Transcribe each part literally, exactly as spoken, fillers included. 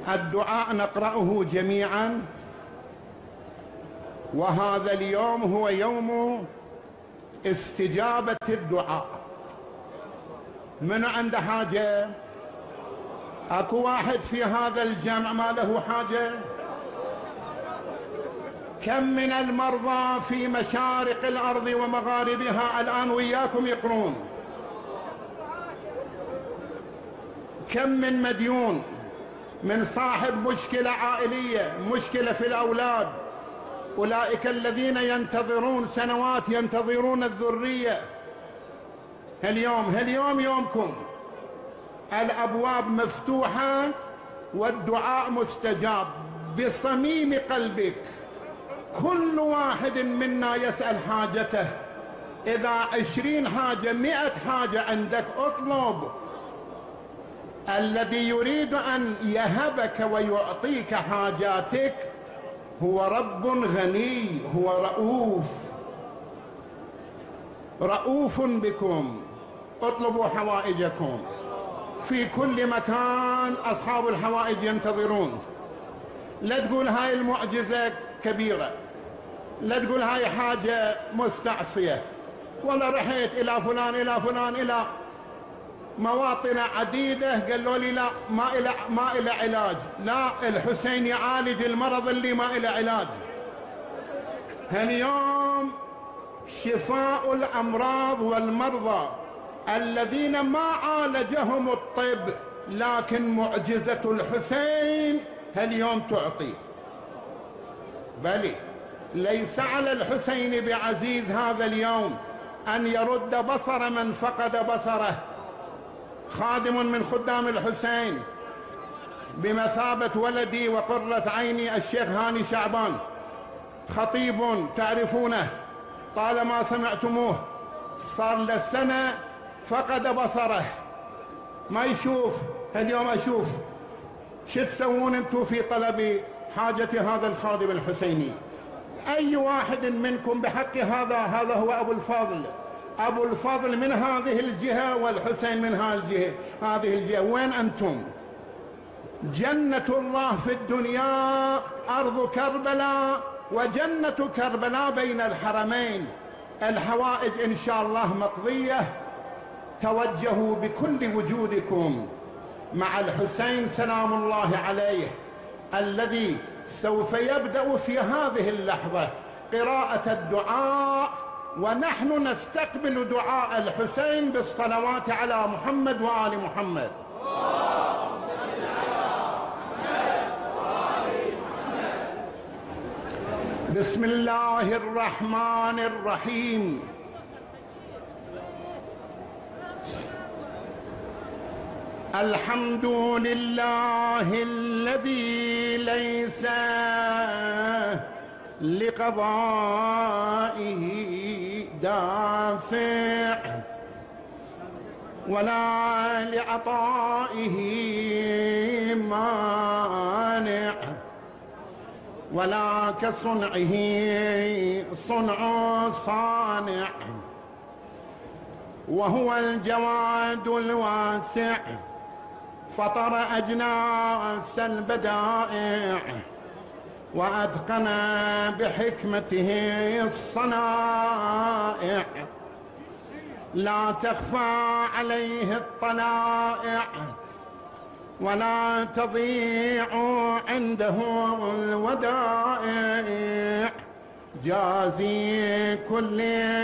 الدعاء نقرأه جميعا، وهذا اليوم هو يوم استجابة الدعاء. من عنده حاجة؟ اكو واحد في هذا الجمع ما له حاجة؟ كم من المرضى في مشارق الأرض ومغاربها الآن وياكم يقرون؟ كم من مديون، من صاحب مشكلة عائلية، مشكلة في الأولاد، أولئك الذين ينتظرون سنوات، ينتظرون الذرية. اليوم اليوم يومكم، الأبواب مفتوحة والدعاء مستجاب بصميم قلبك. كل واحد منا يسأل حاجته. إذا عشرين حاجة، مئة حاجة عندك، اطلب. الذي يريد أن يهبك ويعطيك حاجاتك هو رب غني، هو رؤوف رؤوف بكم. اطلبوا حوائجكم في كل مكان، أصحاب الحوائج ينتظرون. لا تقول هاي المعجزة كبيرة، لا تقول هاي حاجة مستعصية، ولا رحت إلى فلان إلى فلان إلى مواطن عديدة قالوا لي لا ما إلى ما إلى علاج. لا، الحسين يعالج المرض اللي ما إلى علاج. اليوم شفاء الأمراض والمرضى الذين ما عالجهم الطب، لكن معجزة الحسين اليوم تعطي. بل ليس على الحسين بعزيز هذا اليوم أن يرد بصر من فقد بصره. خادم من خدام الحسين بمثابة ولدي وقرة عيني الشيخ هاني شعبان، خطيب تعرفونه طالما سمعتموه، صار له سنة فقد بصره، ما يشوف. اليوم أشوف. شو تسوون انتم في طلب حاجة هذا الخادم الحسيني؟ أي واحد منكم بحق هذا، هذا هو أبو الفضل. أبو الفضل من هذه الجهة والحسين من هذه الجهة، هذه الجهة. وين أنتم؟ جنة الله في الدنيا أرض كربلاء، وجنة كربلاء بين الحرمين. الحوائج إن شاء الله مقضية. توجهوا بكل وجودكم مع الحسين سلام الله عليه، الذي سوف يبدأ في هذه اللحظة قراءة الدعاء، ونحن نستقبل دعاء الحسين بالصلوات على محمد وآل محمد. بسم الله الرحمن الرحيم. الحمد لله الذي ليس لقضائه دافع، ولا لعطائه مانع، ولا كصنعه صنع صانع، وهو الجواد الواسع، فطر أجناس البدائع، وأتقن بحكمته الصنائع، لا تخفى عليه الطلائع، ولا تضيع عنده الودائع، جازي كل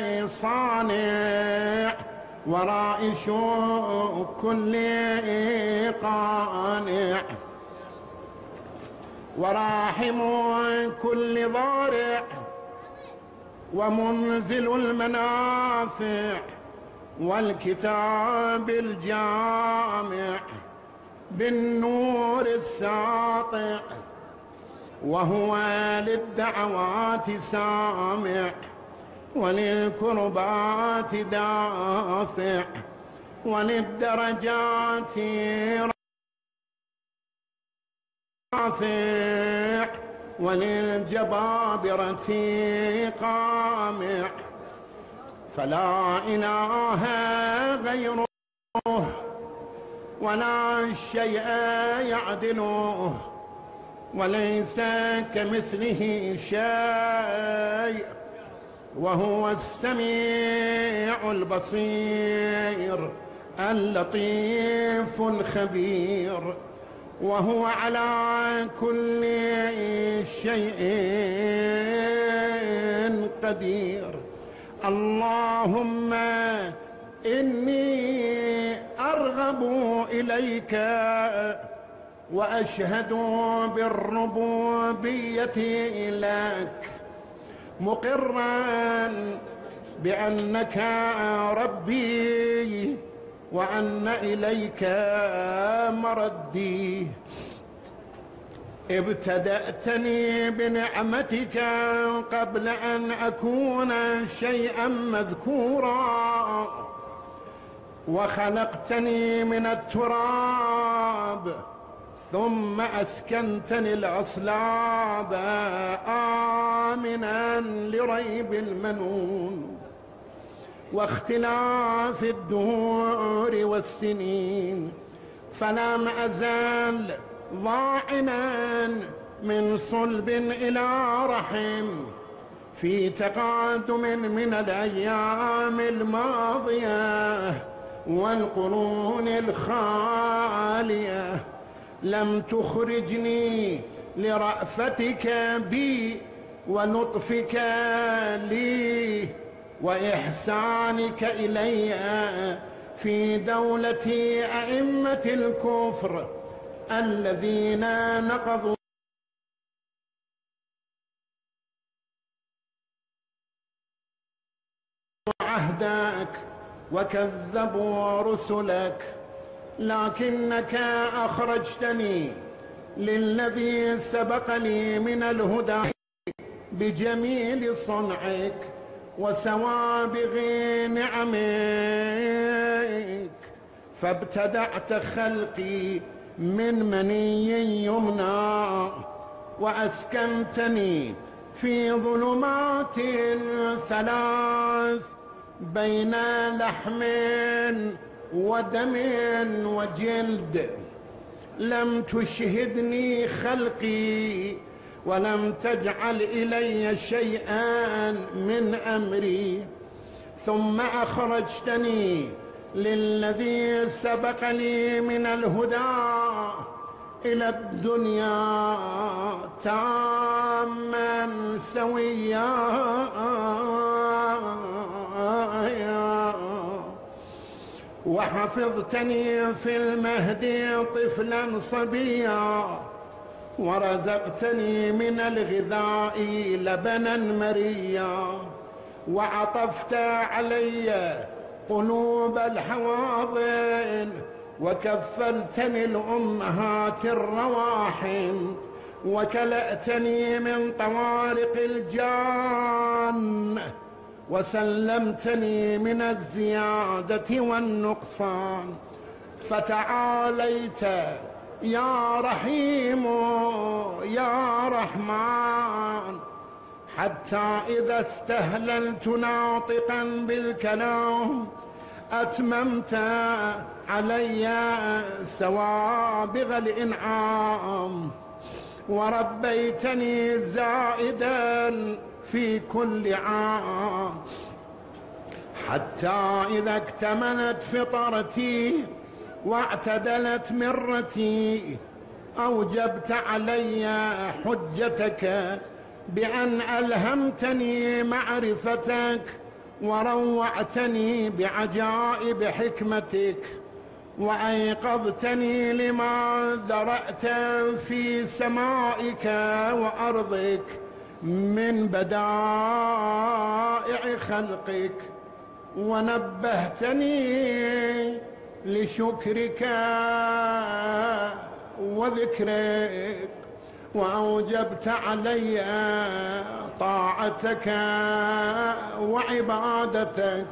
صانع، ورائش كل قانع، وراحم كل ضارع، ومنزل المنافع، والكتاب الجامع، بالنور الساطع، وهو للدعوات سامع، وللكربات دافع، وللدرجات رافع، وللجبابرة قامع، فلا إله غيره، ولا شيء يعدله، وليس كمثله شيء، وهو السميع البصير اللطيف الخبير، وهو على كل شيء قدير. اللهم إني أرغب إليك وأشهد بالربوبية لك، مقرا بأنك ربي وأن إليك مردي. ابتدأتني بنعمتك قبل أن أكون شيئا مذكورا، وخلقتني من التراب ثم أسكنتني الأصلاب آمنا لريب المنون واختلاف الدهور والسنين، فلم أزال ضاعنا من صلب إلى رحم في تقادم من الأيام الماضية والقرون الخالية. لم تخرجني لرأفتك بي ولطفك لي وإحسانك إلي في دولة أئمة الكفر الذين نقضوا عهدك وكذبوا رسلك، لكنك أخرجتني للذي سبقني من الهدى بجميل صنعك وسوابغ نعمك، فابتدعت خلقي من مني يمنى وأسكنتني في ظلمات ثلاث بين لحم ودم وجلد. لم تشهدني خلقي ولم تجعل إلي شيئا من أمري، ثم أخرجتني للذي سبق لي من الهدى إلى الدنيا تاما سويا، وحفظتني في المهد طفلا صبيا، ورزقتني من الغذاء لبنا مريا، وعطفت علي قلوب الحواضن، وكفلتني الأمهات الرواحم، وكلأتني من طوارق الجان، وسلمتني من الزيادة والنقصان. فتعاليت يا رحيم يا رحمن، حتى إذا استهللت ناطقا بالكلام أتممت علي سوابغ الإنعام، وربيتني زائدا في كل عام، حتى إذا اكتملت فطرتي واعتدلت مرتي أوجبت علي حجتك بأن ألهمتني معرفتك وروعتني بعجائب حكمتك، وأيقظتني لما ذرأت في سمائك وأرضك من بدائع خلقك، ونبهتني لشكرك وذكرك، وأوجبت علي طاعتك وعبادتك،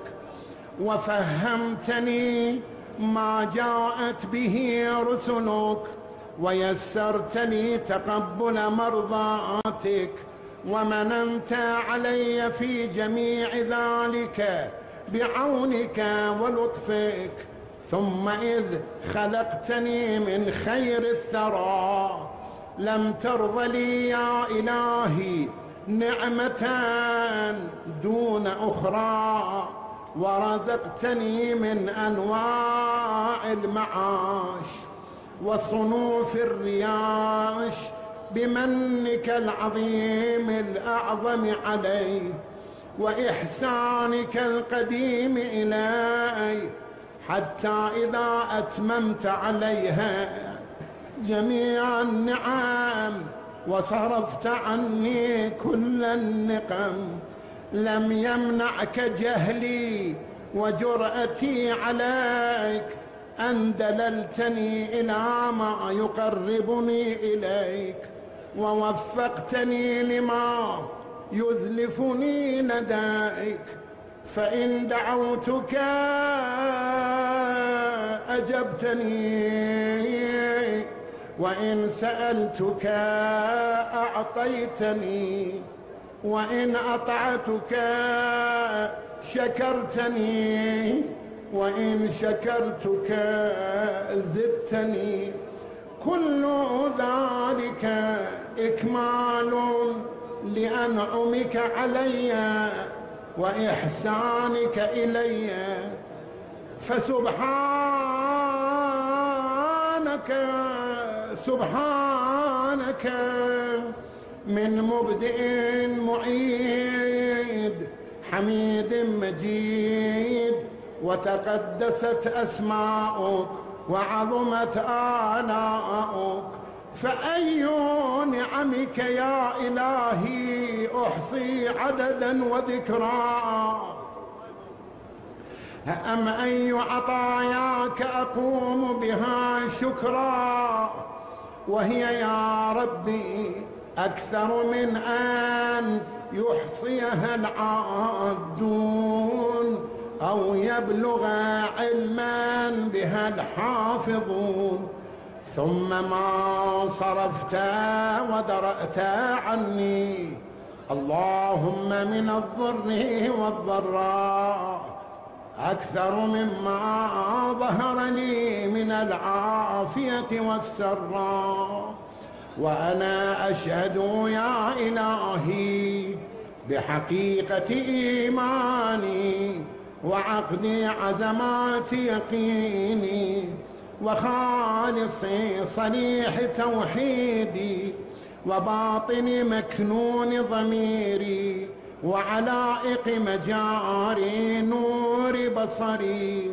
وفهمتني ما جاءت به رسلك، ويسرت لي تقبل مرضاتك، ومننت علي في جميع ذلك بعونك ولطفك. ثم إذ خلقتني من خير الثرى لم ترض لي يا إلهي نعمة دون أخرى، ورزقتني من أنواع المعاش وصنوف الرياش بمنك العظيم الأعظم علي وإحسانك القديم إلي، حتى إذا أتممت عليها جميع النعم وصرفت عني كل النقم لم يمنعك جهلي وجرأتي عليك أن دللتني إلى ما يقربني إليك ووفقتني لما يزلفني لديك. فإن دعوتك أجبتني، وإن سألتك أعطيتني، وإن أطعتك شكرتني، وإن شكرتك زدتني. كل ذلك إكمال لأنعمك علي وإحسانك إلي. فسبحانك سبحانك من مبدئ معيد حميد مجيد، وتقدست أسماؤك وعظمت آلاؤك. فأي نعمك يا إلهي أحصي عددا وذكرا، أم أي عطاياك أقوم بها شكرا، وهي يا ربي أكثر من أن يحصيها العادون أو يبلغ علما بها الحافظون. ثم ما صرفت ودرأت عني اللهم من الضر والضراء أكثر مما ظهر لي من العافية والسراء. وأنا أشهد يا إلهي بحقيقة إيماني وعقد عزمات يقيني وخالص صريح توحيدي وباطن مكنون ضميري وعلائق مجاري نور بصري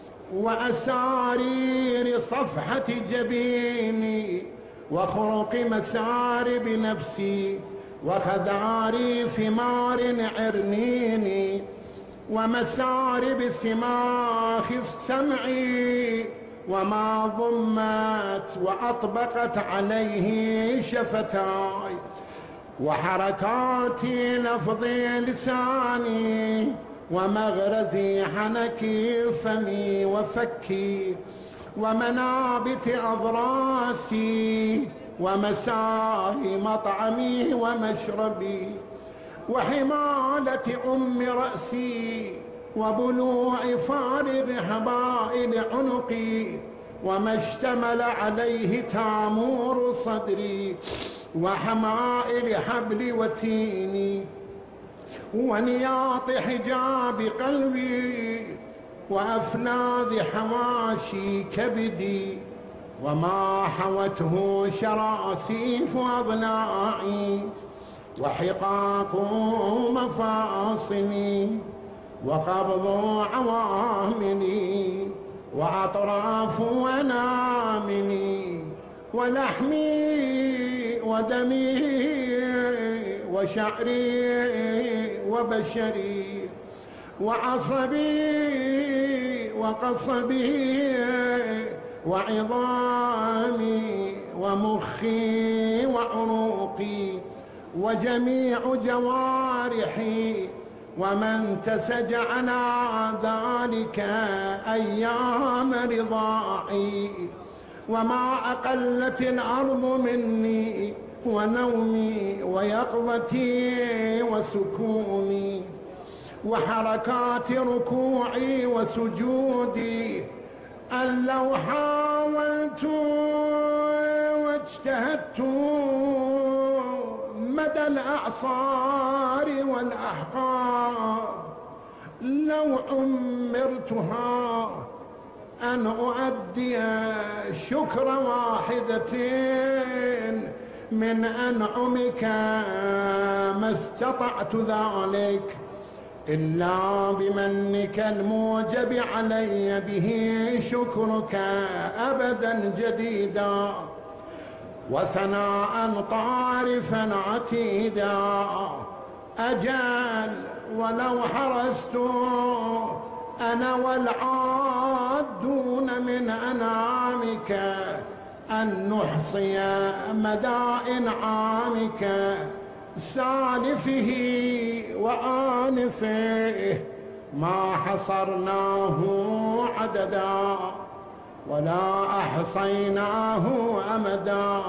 وأسارير صفحة جبيني وخرق مسارب نفسي وخذاري ثمار عرنيني ومسارب سماخ السمع وما ضمت وأطبقت عليه شفتاي وحركات لفظ لساني ومغرز حنكي فمي وفكي ومنابت أضراسي ومساهي مطعمي ومشربي وحمالة أم رأسي وبلوع فارغ حبائل عنقي وما اشتمل عليه تامور صدري وحمائل حبل وتيني ونياط حجاب قلبي وأفلاذ حواشي كبدي وما حوته شراسيف أضلاعي وحقاق مفاصلي وقبض عواملي وأطراف أناملي ولحمي ودمي وشعري وبشري وعصبي وقصبي وعظامي ومخي وعروقي وجميع جوارحي ومن تسج على ذلك أيام رضاعي وما أقلت الأرض مني ونومي ويقظتي وسكوني وحركات ركوعي وسجودي أن لو حاولت واجتهدت مدى الأعصار والأحقاب لو عمرتها أن أؤدي شكر واحدة من أنعمك ما استطعت ذلك إلا بمنك الموجب علي به شكرك أبدا جديدا وثناء طارفا عتيدا. أجل ولو حرصت أنا والعادون من أنعامك أن نحصي مدى إنعامك سالفه وآنفه ما حصرناه عددا ولا أحصيناه أمدا.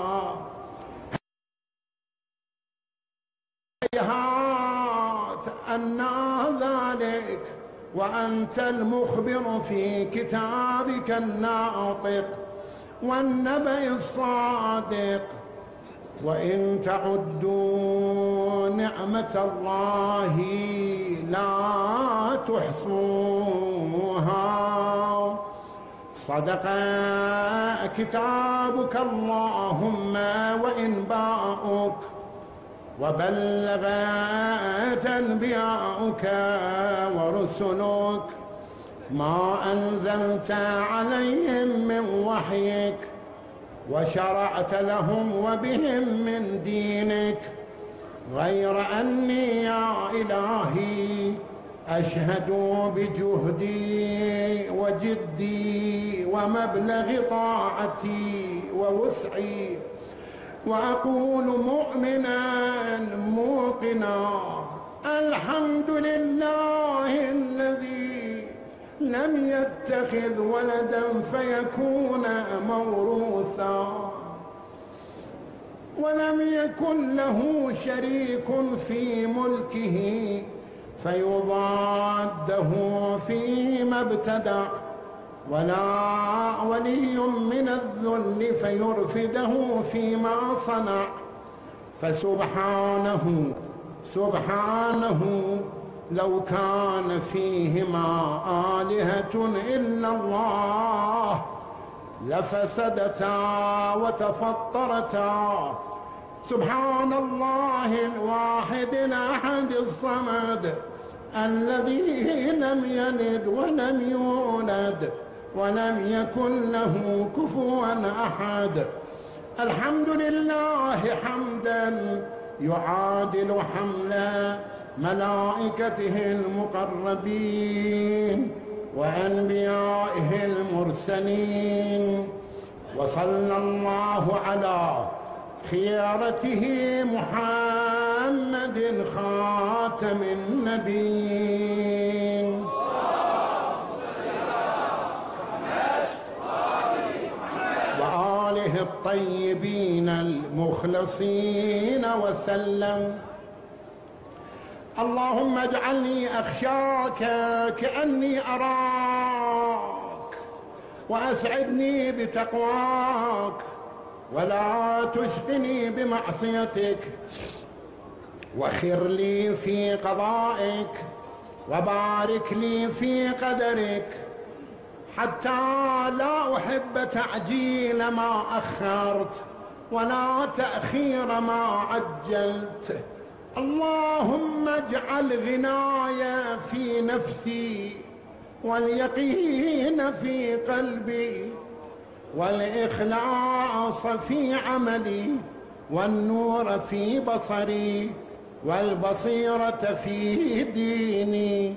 هيهات أن ذلك وأنت المخبر في كتابك الناطق والنبأ الصادق. وإن تعدوا نعمة الله لا تحصوها. صدق كتابك اللهم وإن باؤك وبلغت أنبياؤك ورسلك ما أنزلت عليهم من وحيك وشرعت لهم وبهم من دينك غير أني يا إلهي أشهد بجهدي وجدي ومبلغ طاعتي ووسعي وأقول مؤمنا موقنا الحمد لله الذي لم يتخذ ولدا فيكون موروثا ولم يكن له شريك في ملكه فيضاده فيما ابتدع ولا ولي من الذل فيرفده فيما صنع. فسبحانه سبحانه لو كان فيهما آلهة إلا الله لفسدتا وتفطرتا. سبحان الله الواحد الأحد الصمد الذي لم يلد ولم يولد ولم يكن له كفوا أحد. الحمد لله حمدا يعادل حملا ملائكته المقربين وأنبيائه المرسلين. وصلى الله على خيارته محمد خاتم النبيين وآله الطيبين المخلصين وسلم. اللهم اجعلني أخشاك كأني أراك وأسعدني بتقواك ولا تشقني بمعصيتك وخر لي في قضائك وبارك لي في قدرك حتى لا أحب تعجيل ما أخرت ولا تأخير ما عجلت. اللهم اجعل غناي في نفسي واليقين في قلبي والإخلاص في عملي والنور في بصري والبصيرة في ديني.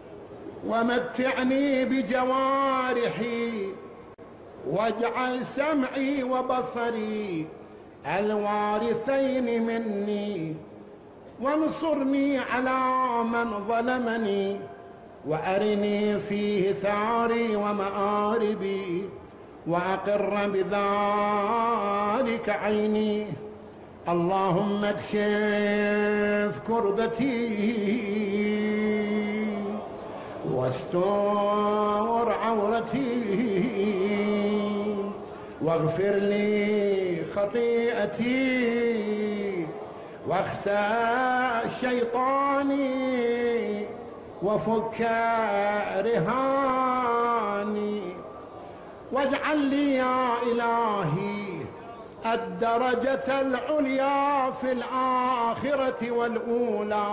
ومتعني بجوارحي واجعل سمعي وبصري الوارثين مني وانصرني على من ظلمني وأرني فيه ثاري ومآربي وأقر بذلك عيني. اللهم اكشف كربتي واستر عورتي واغفر لي خطيئتي واخسى شيطاني وفك رهاني واجعل لي يا إلهي الدرجة العليا في الآخرة والأولى.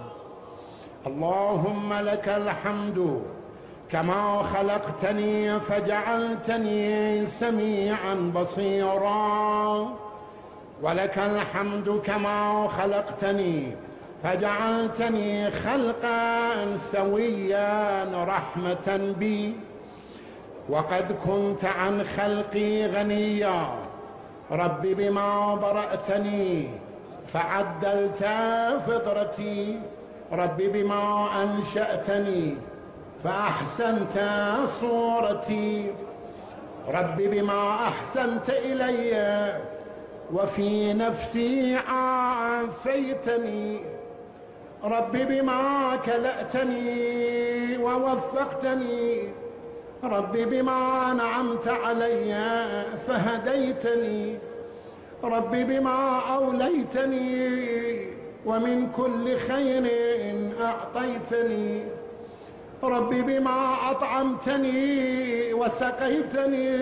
اللهم لك الحمد كما خلقتني فجعلتني سميعا بصيرا، ولك الحمد كما خلقتني فجعلتني خلقا سويا رحمة بي، وقد كنت عن خلقي غنيا. رب بما برأتني فعدلت فطرتي، رب بما أنشأتني فأحسنت صورتي، رب بما أحسنت إلي وفي نفسي عافيتني، رب بما كلأتني ووفقتني، رب بما أنعمت علي فهديتني، رب بما أوليتني ومن كل خير أعطيتني، رب بما أطعمتني وسقيتني،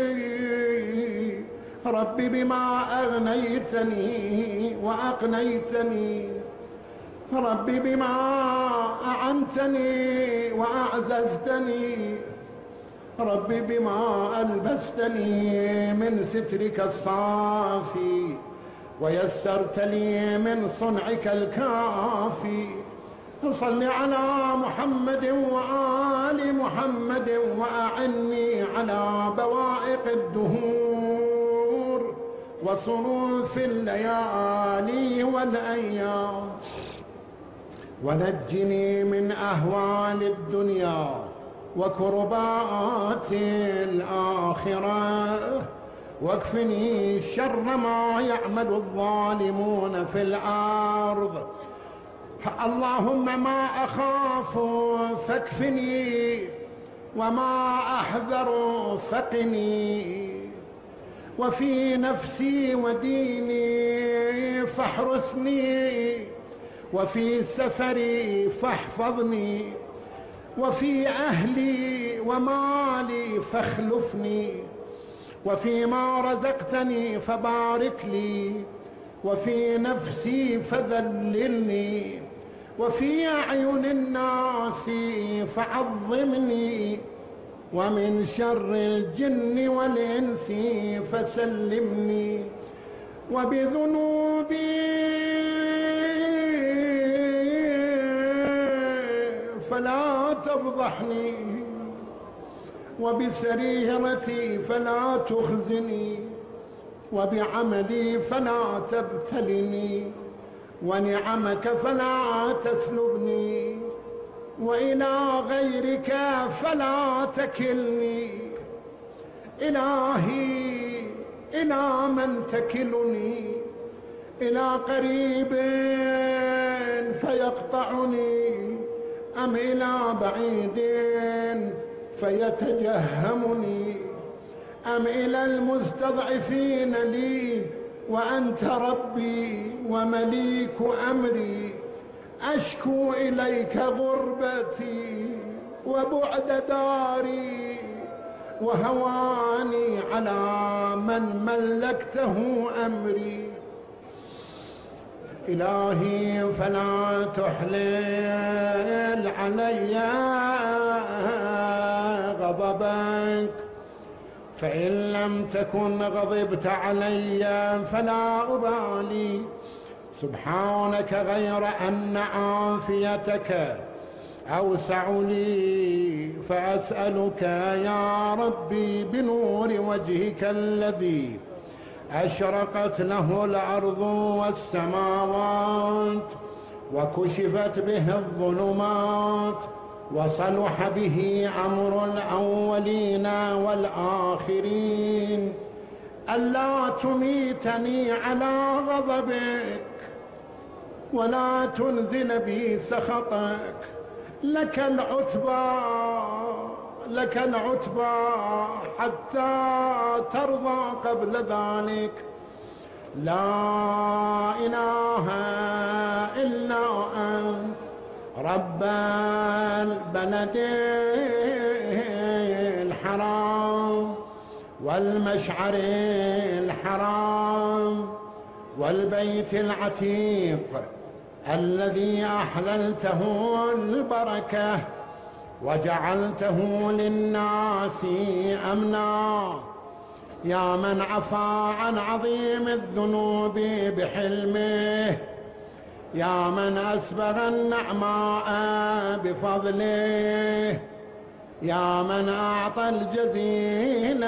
رب بما أغنيتني وأقنيتني، رب بما أعنتني وأعززتني، رب بما ألبستني من سترك الصافي ويسرت لي من صنعك الكافي. صل على محمد وآل محمد وأعني على بوائق الدهور وصروف الليالي والأيام، ونجني من أهوال الدنيا وكربات الآخرة، واكفني شر ما يعمل الظالمون في الأرض. اللهم ما أخاف فاكفني وما أحذر فقني، وفي نفسي وديني فاحرسني، وفي سفري فاحفظني، وفي أهلي ومالي فاخلفني، وفيما رزقتني فبارك لي، وفي نفسي فذللني، وفي أعين الناس فعظمني، ومن شر الجن والإنس فسلمني، وبذنوبي فلا تفضحني، وبسريرتي فلا تخزني، وبعملي فلا تبتلني، ونعمك فلا تسلبني، وإلى غيرك فلا تكلني. إلهي إلى من تكلني؟ إلى قريب فيقطعني، أم إلى بعيد فيتجهمني، أم إلى المستضعفين لي وأنت ربي ومليك أمري؟ أشكو إليك غربتي وبعد داري، وهواني على من ملكته أمري. إلهي فلا تحلل علي غضبك، فإن لم تكن غضبت علي فلا أبالي. سبحانك غير أن عافيتك أوسع لي، فأسألك يا ربي بنور وجهك الذي أشرقت له الأرض والسماوات، وكشفت به الظلمات، وصلح به أمر الأولين والآخرين، ألا تميتني على غضبك ولا تنزل بي سخطك، لك العتبى لك العتبى حتى ترضى قبل ذلك. لا إله إلا أنت رب البلد الحرام والمشعر الحرام والبيت العتيق الذي أحللته البركة وجعلته للناس أمنا. يا من عفا عن عظيم الذنوب بحلمه، يا من أسبغ النعماء بفضله، يا من أعطى الجزيل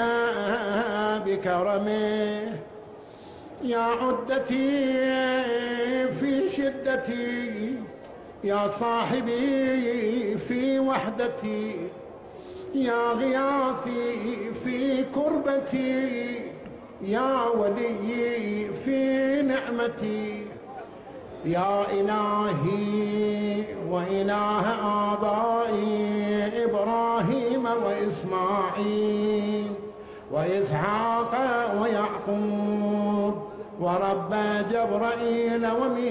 بكرمه. يا عدتي في شدتي، يا صاحبي في وحدتي، يا غياثي في كربتي، يا وليي في نعمتي. يا إلهي وإله آبائي إبراهيم وإسماعيل وإسحاق ويعقوب ورب جبرائيل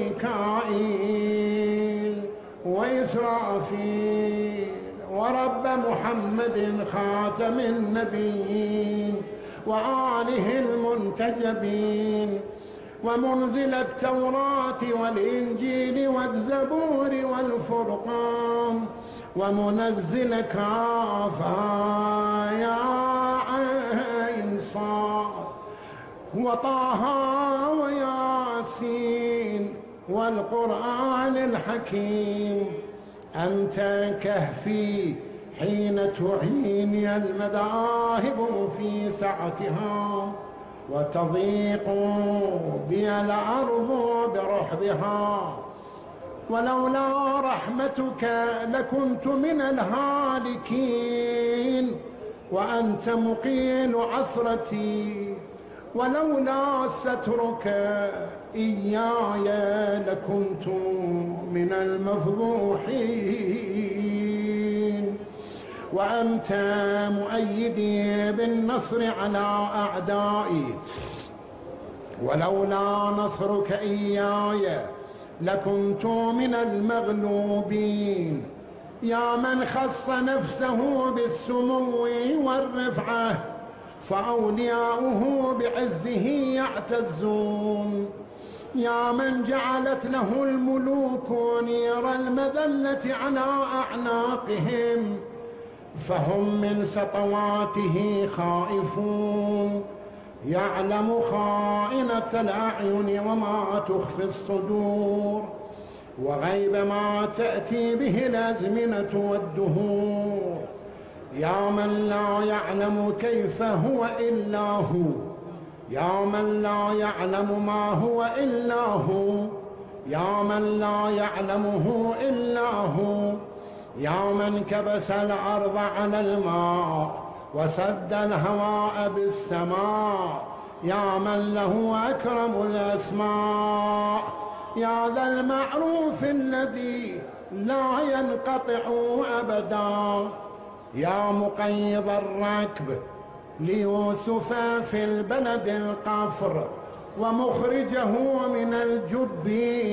وميكائيل وإسرافيل ورب محمد خاتم النبيين وآله المنتجبين ومنزل التوراة والإنجيل والزبور والفرقان ومنزل كافا يا عين صاد وطه وياسين والقرآن الحكيم. أنت كهفي حين تعيني المذاهب في سعتها وتضيق بي الأرض برحبها. ولولا رحمتك لكنت من الهالكين وأنت مقيل عثرتي، ولولا سترك إياي لكنت من المفضوحين. وأنت مؤيدي بالنصر على أعدائي، ولولا نصرك إياي لكنت من المغلوبين. يا من خص نفسه بالسمو والرفعة فأولياؤه بعزه يعتزون. يا من جعلت له الملوك نير المذلة على أعناقهم فهم من سطواته خائفون. يعلم خائنة الأعين وما تخفي الصدور وغيب ما تأتي به الأزمنة والدهور. يا من لا يعلم كيف هو إلا هو، يا من لا يعلم ما هو إلا هو، يا من لا يعلمه إلا هو. يا من كبس الأرض على الماء وسد الهواء بالسماء، يا من له أكرم الأسماء. يا ذا المعروف الذي لا ينقطع أبدا، يا مقيض الركب ليوسف في البلد القفر ومخرجه من الجب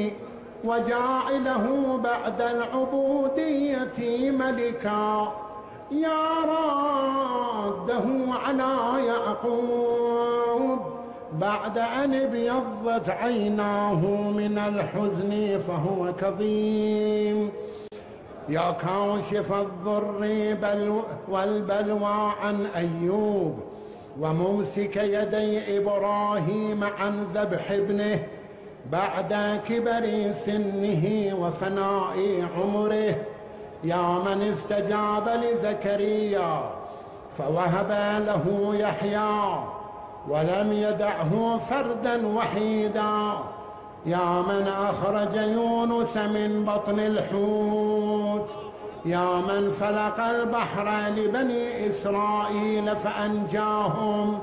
وجاعله بعد العبودية ملكا. يا راده على يعقوب بعد أن ابيضت عيناه من الحزن فهو كظيم. يا كاشف الضر والبلوى عن أيوب وممسك يدي إبراهيم عن ذبح ابنه بعد كبر سنه وفناء عمره. يا من استجاب لزكريا فوهب له يحيى ولم يدعه فردا وحيدا. يا من أخرج يونس من بطن الحوت، يا من فلق البحر لبني إسرائيل فأنجاهم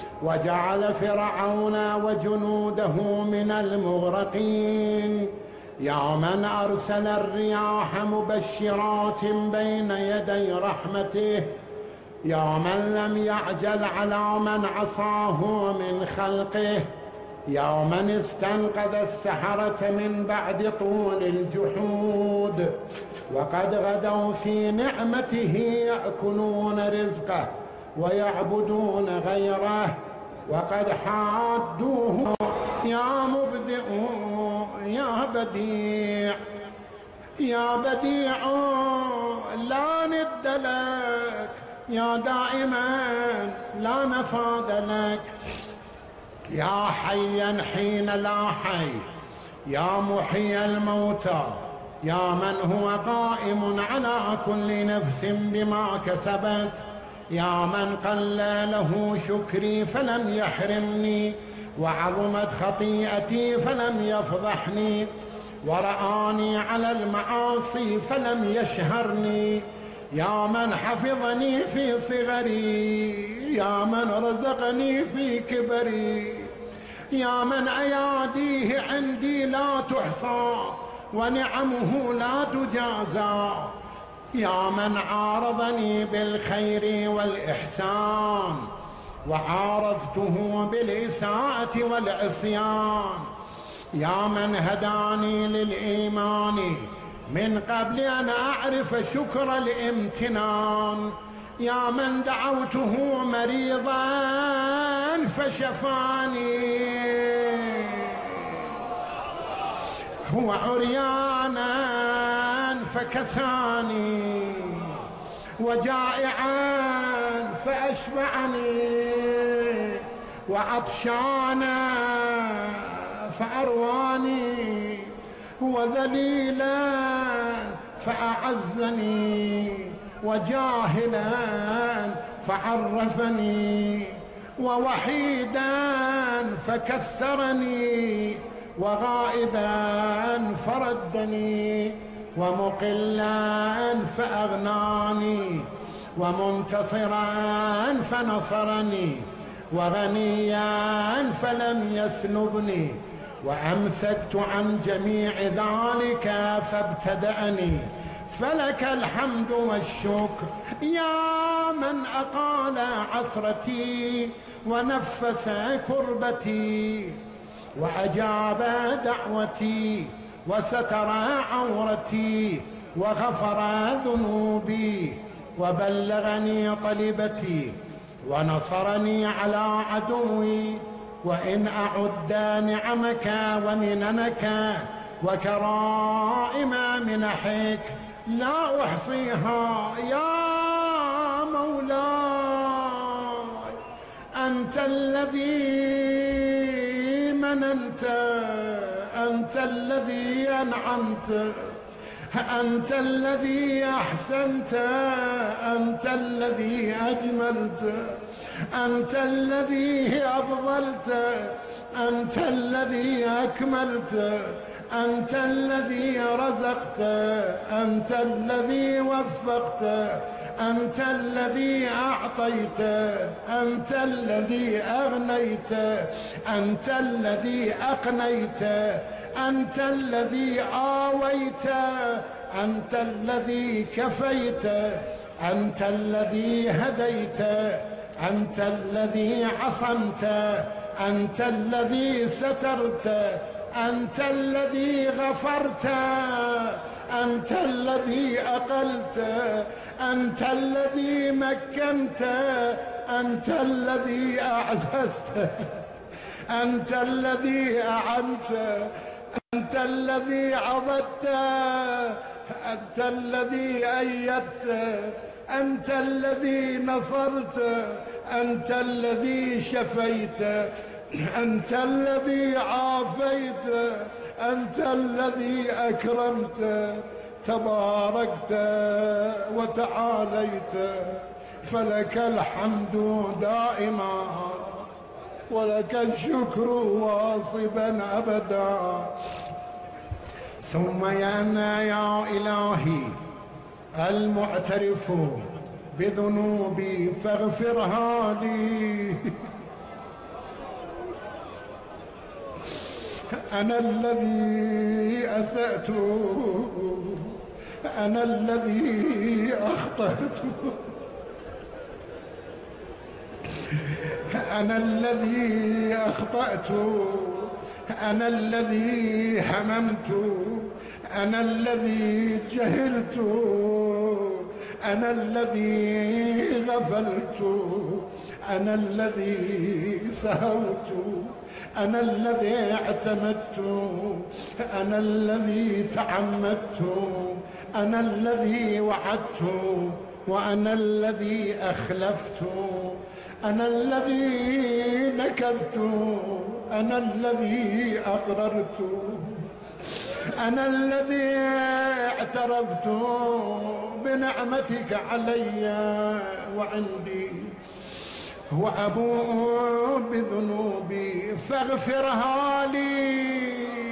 وجعل فرعون وجنوده من المغرقين. يا من أرسل الرياح مبشرات بين يدي رحمته، يا من لم يعجل على من عصاه من خلقه، يا من استنقذ السحرة من بعد طول الجحود وقد غدوا في نعمته يأكلون رزقه ويعبدون غيره، وقد حادوه يا مبدئ يا بديع، يا بديع لا ند لك، يا دائما لا نفاد لك، يا حيا حين لا حي، يا محيي الموتى، يا من هو قائم على كل نفس بما كسبت، يا من قل له شكري فلم يحرمني، وعظمت خطيئتي فلم يفضحني، ورآني على المعاصي فلم يشهرني، يا من حفظني في صغري، يا من رزقني في كبري، يا من أياديه عندي لا تحصى ونعمه لا تجازى، يا من عارضني بالخير والإحسان وعارضته بالإساءة والعصيان، يا من هداني للإيمان من قبل أن أعرف شكر الامتنان، يا من دعوته مريضا فشفاني، هو عريانا فكساني، وجائعا فأشبعني، وعطشانا فأرواني، وذليلا فأعزني، وجاهلا فعرفني، ووحيدا فكثرني، وغائبا فردني، ومقلا فأغناني، ومنتصرا فنصرني، وغنيا فلم يسلبني، وأمسكت عن جميع ذلك فابتدأني، فلك الحمد والشكر يا من أقال عثرتي ونفس كربتي، وأجاب دعوتي، وستر عورتي، وغفر ذنوبي، وبلغني طلبتي، ونصرني على عدوي، وإن أعد نعمك ومننك وكرائم منحك لا أحصيها يا مولاي، أنت الذي مننت، أنت الذي أنعمت، أنت الذي أحسنت، أنت الذي أجملت، أنت الذي أفضلت، أنت الذي أكملت، أنت الذي رزقت، أنت الذي وفقت، أنت الذي أعطيت، أنت الذي أغنيت، أنت الذي أقنيت، أنت الذي آويت، أنت الذي كفيت، أنت الذي هديت، أنت الذي عصمت، أنت الذي سترت، أنت الذي غفرت، أنت الذي أقلت، أنت الذي مكنت، أنت الذي أعززت، أنت الذي أعنت، أنت الذي عضدت، أنت الذي أيدت، أنت الذي نصرت، أنت الذي شفيت، أنت الذي عافيت، أنت الذي أكرمت، تباركت وتعاليت، فلك الحمد دائما ولك الشكر واصبا أبدا. ثم يانا يا إلهي المعترف بذنوبي فاغفرها لي، أنا الذي أسأت، أنا الذي أخطأت، أنا الذي أخطأت، أنا الذي هممت، أنا الذي جهلت، أنا الذي غفلت، أنا الذي سهوت، أنا الذي اعتمدت، أنا الذي تعمدت، أنا الذي وعدت، وأنا الذي أخلفت، أنا الذي نكثت، أنا الذي أقررت، أنا الذي اعترفت بنعمتك علي وعندي، وأبوء بذنوبي فاغفرها لي.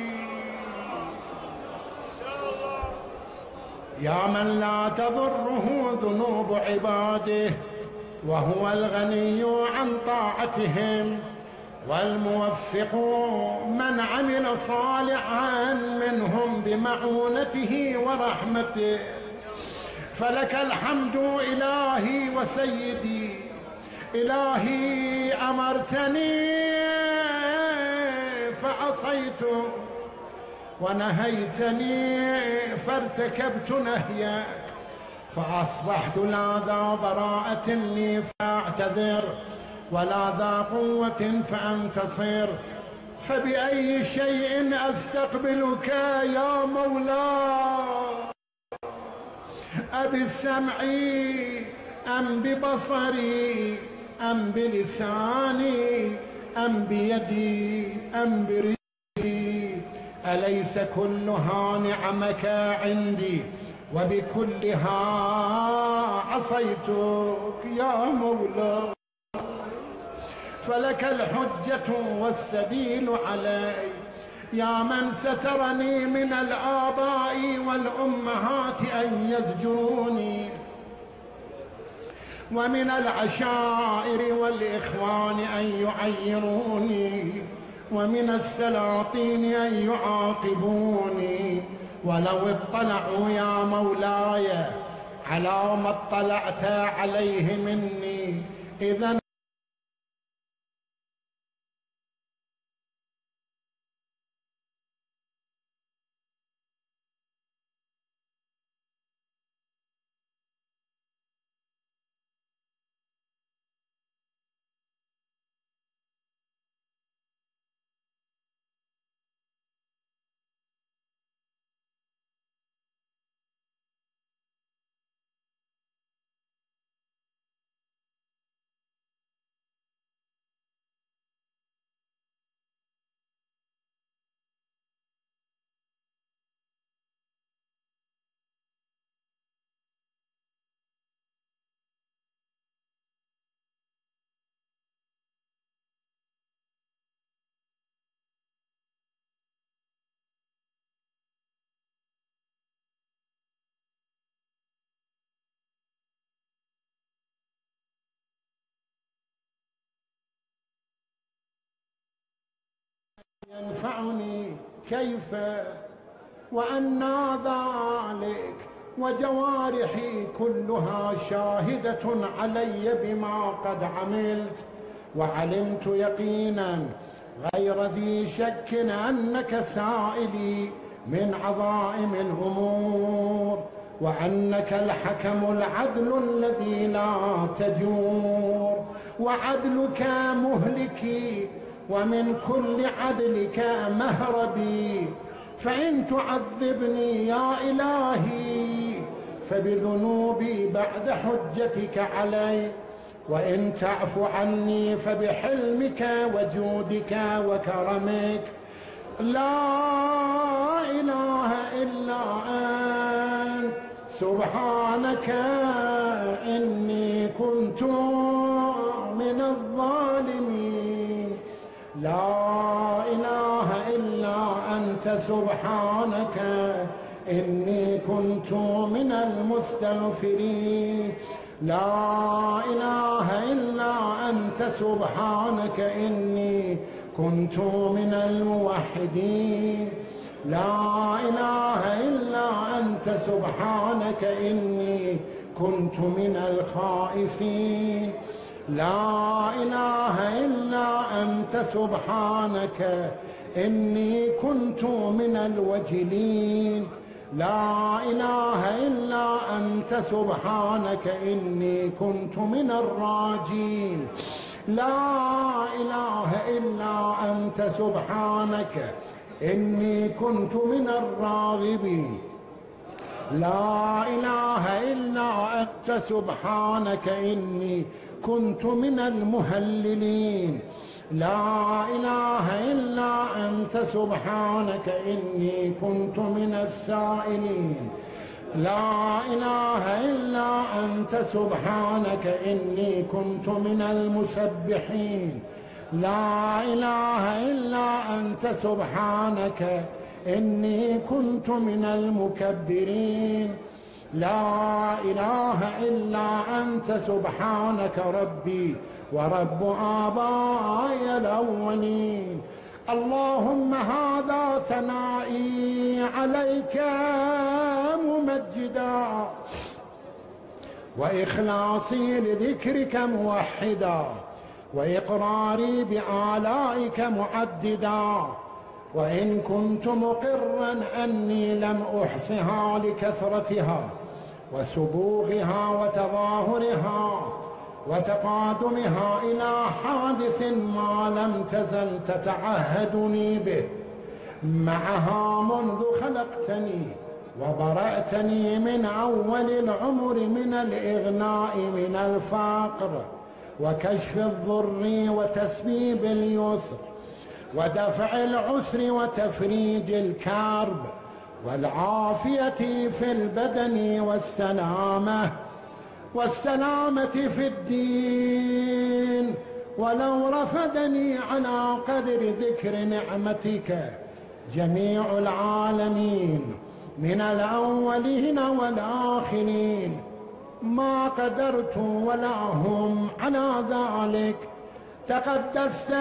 يا من لا تضره ذنوب عباده، وهو الغني عن طاعتهم، والموفق من عمل صالحا منهم بمعونته ورحمته. فلك الحمد إلهي وسيدي، إلهي أمرتني فعصيت، ونهيتني فارتكبت نهيك، فأصبحت لا ذا براءة لي فأعتذر، ولا ذا قوة فأنتصر. فبأي شيء أستقبلك يا مولاي؟ أبالسمع أم ببصري أم بلساني أم بيدي أم برجلي؟ أليس كلها نعمك عندي، وبكلها عصيتك يا مولاي؟ فلك الحجة والسبيل علي، يا من سترني من الآباء والأمهات أن يزجروني، ومن العشائر والإخوان أن يعيروني، ومن السلاطين أن يعاقبوني. ولو اطلعوا يا مولاي على ما اطلعت عليه مني، إذن ينفعني كيف وأنى ذلك، وجوارحي كلها شاهدة علي بما قد عملت، وعلمت يقينا غير ذي شك أنك سائلي من عظائم الأمور، وأنك الحكم العدل الذي لا تجور، وعدلك مهلكي، ومن كل عدلك مهربي. فإن تعذبني يا إلهي فبذنوبي بعد حجتك علي، وإن تعف عني فبحلمك وجودك وكرمك. لا إله إلا أنت سبحانك إني كنت من الظالمين. لا إله إلا أنت سبحانك إني كنت من المستغفرين. لا إله إلا أنت سبحانك إني كنت من الموحدين. الموحدين. لا إله إلا أنت سبحانك إني كنت من الخائفين. لا إله إلا أنت سبحانك إني كنت من الوجلين. لا إله إلا أنت سبحانك إني كنت من الراجين. لا إله إلا أنت سبحانك إني كنت من الراغبين. لا إله إلا أنت سبحانك إني كنت من المهللين. لا إله إلا أنت سبحانك إني كنت من السائلين. لا إله إلا أنت سبحانك إني كنت من المسبحين. لا إله إلا أنت سبحانك إني كنت من المكبرين. لا إله إلا أنت سبحانك ربي ورب آبائي الأولين. اللهم هذا ثنائي عليك ممجدا، وإخلاصي لذكرك موحدا، وإقراري بآلائك معددا. وإن كنت مقرا أني لم أحصها لكثرتها وسبوغها وتظاهرها وتقادمها إلى حادث ما لم تزل تتعهدني به معها منذ خلقتني وبرأتني من أول العمر من الإغناء من الفقر وكشف الضر وتسبيب اليسر ودفع العسر وتفريج الكرب والعافية في البدن والسلامة والسلامة في الدين. ولو رفدني على قدر ذكر نعمتك جميع العالمين من الأولين والآخرين ما قدرت ولا هم على ذلك. تقدست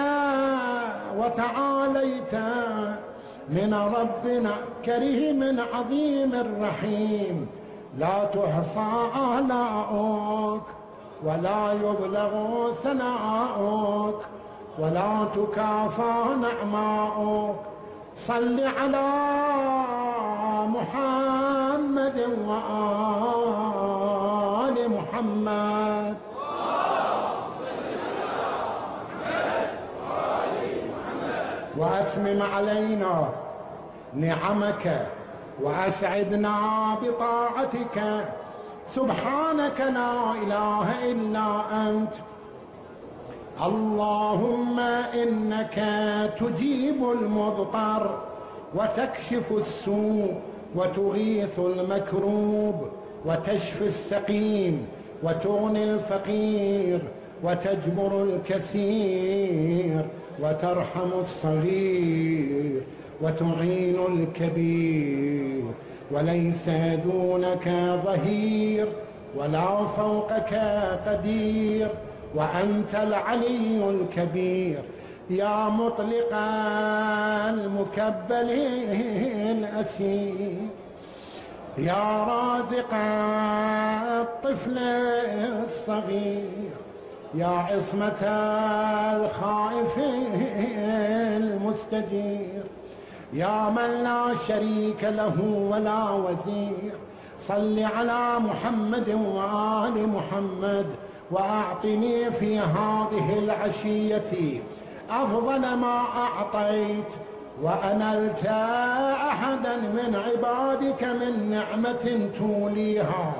وتعاليت من ربنا كريم عظيم رحيم، لا تحصى آلاؤك ولا يبلغ ثناؤك ولا تكافى نعماؤك. صل على محمد وآل محمد. وأتمم علينا نعمك وأسعدنا بطاعتك. سبحانك لا إله إلا أنت. اللهم إنك تجيب المضطر وتكشف السوء وتغيث المكروب وتشفي السقيم وتغني الفقير وتجبر الكثير وترحم الصغير وتعين الكبير، وليس دونك ظهير ولا فوقك قدير، وأنت العلي الكبير. يا مطلق المكبل الأسير، يا رازق الطفل الصغير، يا عصمة الخائف المستجير، يا من لا شريك له ولا وزير. صل على محمد وآل محمد، وأعطني في هذه العشية أفضل ما أعطيت وأنلت أحدا من عبادك من نعمة توليها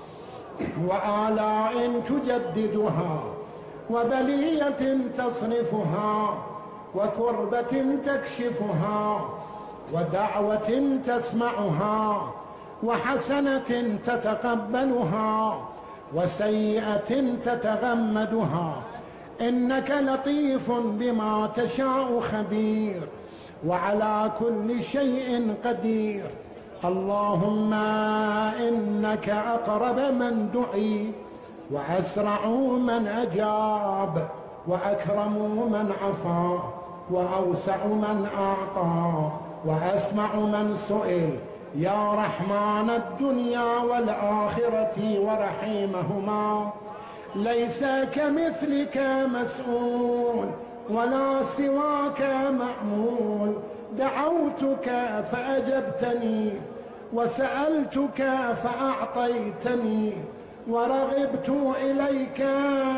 وآلاء تجددها وبلية تصرفها وكربة تكشفها ودعوة تسمعها وحسنة تتقبلها وسيئة تتغمدها. إنك لطيف بما تشاء خبير، وعلى كل شيء قدير. اللهم إنك أقرب من دعي، وأسرع من أجاب، وأكرم من عفا، وأوسع من أعطى وأسمع من سئل، يا رحمن الدنيا والآخرة ورحيمهما، ليس كمثلك مسؤول ولا سواك مأمول، دعوتك فأجبتني وسألتك فأعطيتني، ورغبت إليك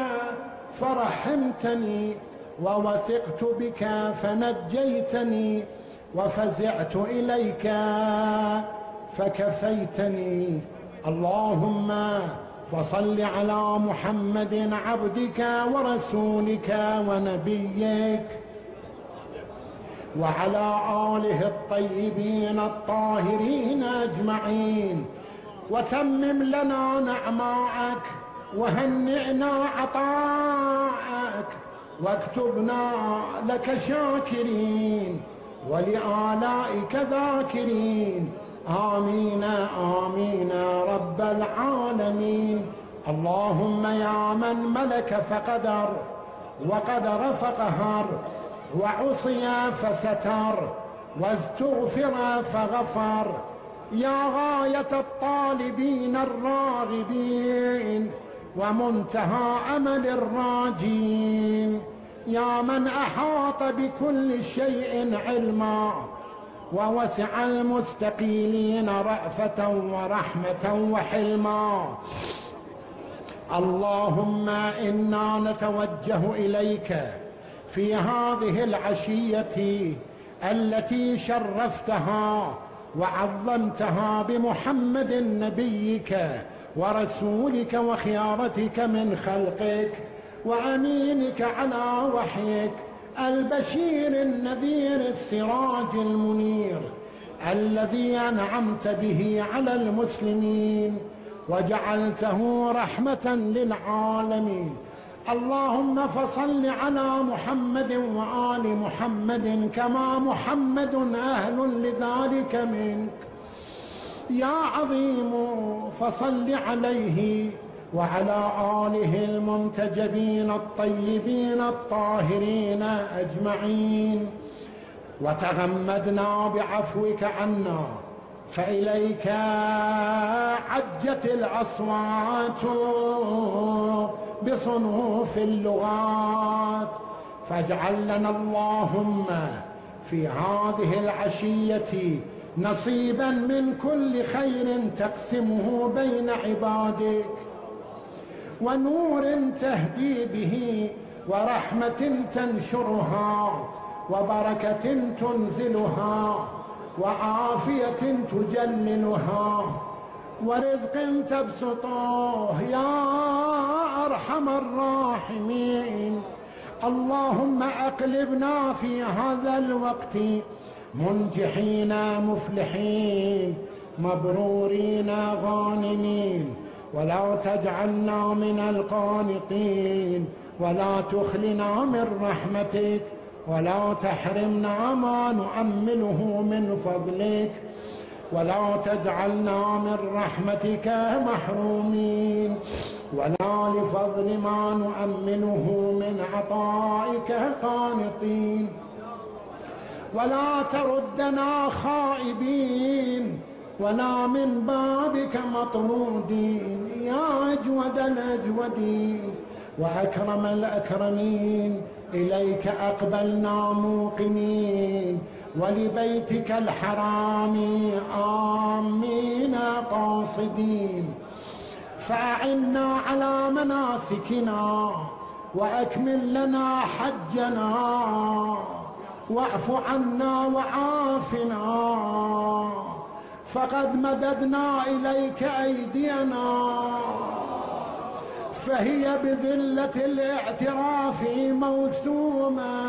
فرحمتني، ووثقت بك فنجيتني، وفزعت إليك فكفيتني. اللهم فصل على محمد عبدك ورسولك ونبيك وعلى آله الطيبين الطاهرين أجمعين، وتمم لنا نعماءك وهنئنا عطاءك، واكتبنا لك شاكرين ولآلائك ذاكرين. آمين آمين رب العالمين. اللهم يا من ملك فقدر وقدر فقهر وعصي فستر واستغفر فغفر، يا غاية الطالبين الراغبين ومنتهى أمل الراجين، يا من أحاط بكل شيء علما ووسع المستقيلين رأفة ورحمة وحلما. اللهم إنا نتوجه إليك في هذه العشية التي شرفتها وعظمتها بمحمد نبيك ورسولك وخيارتك من خلقك وأمينك على وحيك، البشير النذير السراج المنير، الذي أنعمت به على المسلمين وجعلته رحمة للعالمين. اللهم فصل على محمد وآل محمد كما محمد أهل لذلك منك. يا عظيم فصل عليه وعلى آله المنتجبين الطيبين الطاهرين أجمعين، وتغمدنا بعفوك عنا، فإليك عجت الأصوات بصنوف اللغات، فاجعل لنا اللهم في هذه العشية نصيبا من كل خير تقسمه بين عبادك، ونور تهدي به، ورحمة تنشرها، وبركة تنزلها، وعافية تجللها، ورزق تبسطه يا أرحم الراحمين. اللهم أقلبنا في هذا الوقت منجحين مفلحين مبرورين غانمين، ولا تجعلنا من القانطين، ولا تخلنا من رحمتك، ولا تحرمنا ما نؤمله من فضلك، ولا تجعلنا من رحمتك محرومين، ولا لفضل ما نؤمله من عطائك قانطين، ولا تردنا خائبين، ولا من بابك مطرودين، يا أجود الأجودين وأكرم الأكرمين. إليك أقبلنا موقنين، ولبيتك الحرام آمين قاصدين، فأعنا على مناسكنا، وأكمل لنا حجنا، واعف عنا وعافنا، فقد مددنا إليك أيدينا، فهي بذلة الاعتراف موسومة.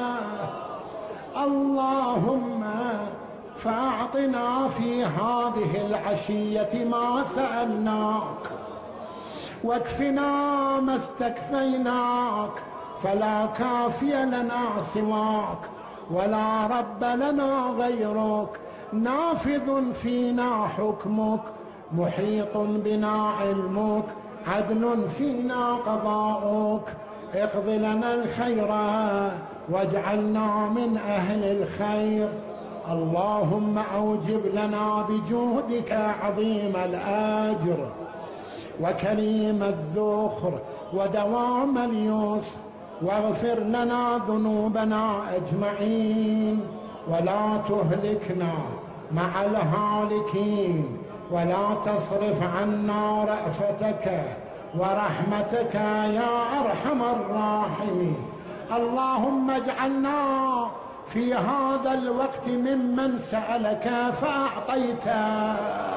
اللهم فأعطنا في هذه العشية ما سألناك، واكفنا ما استكفيناك، فلا كافي لنا سواك، ولا رب لنا غيرك، نافذ فينا حكمك، محيط بنا علمك، عدل فينا قضاؤك، اقض لنا الخير واجعلنا من أهل الخير. اللهم أوجب لنا بجودك عظيم الأجر وكريم الذخر ودوام اليسر، واغفر لنا ذنوبنا أجمعين، ولا تهلكنا مع الهالكين، ولا تصرف عنا رأفتك ورحمتك يا أرحم الراحمين. اللهم اجعلنا في هذا الوقت ممن سألك فأعطيته،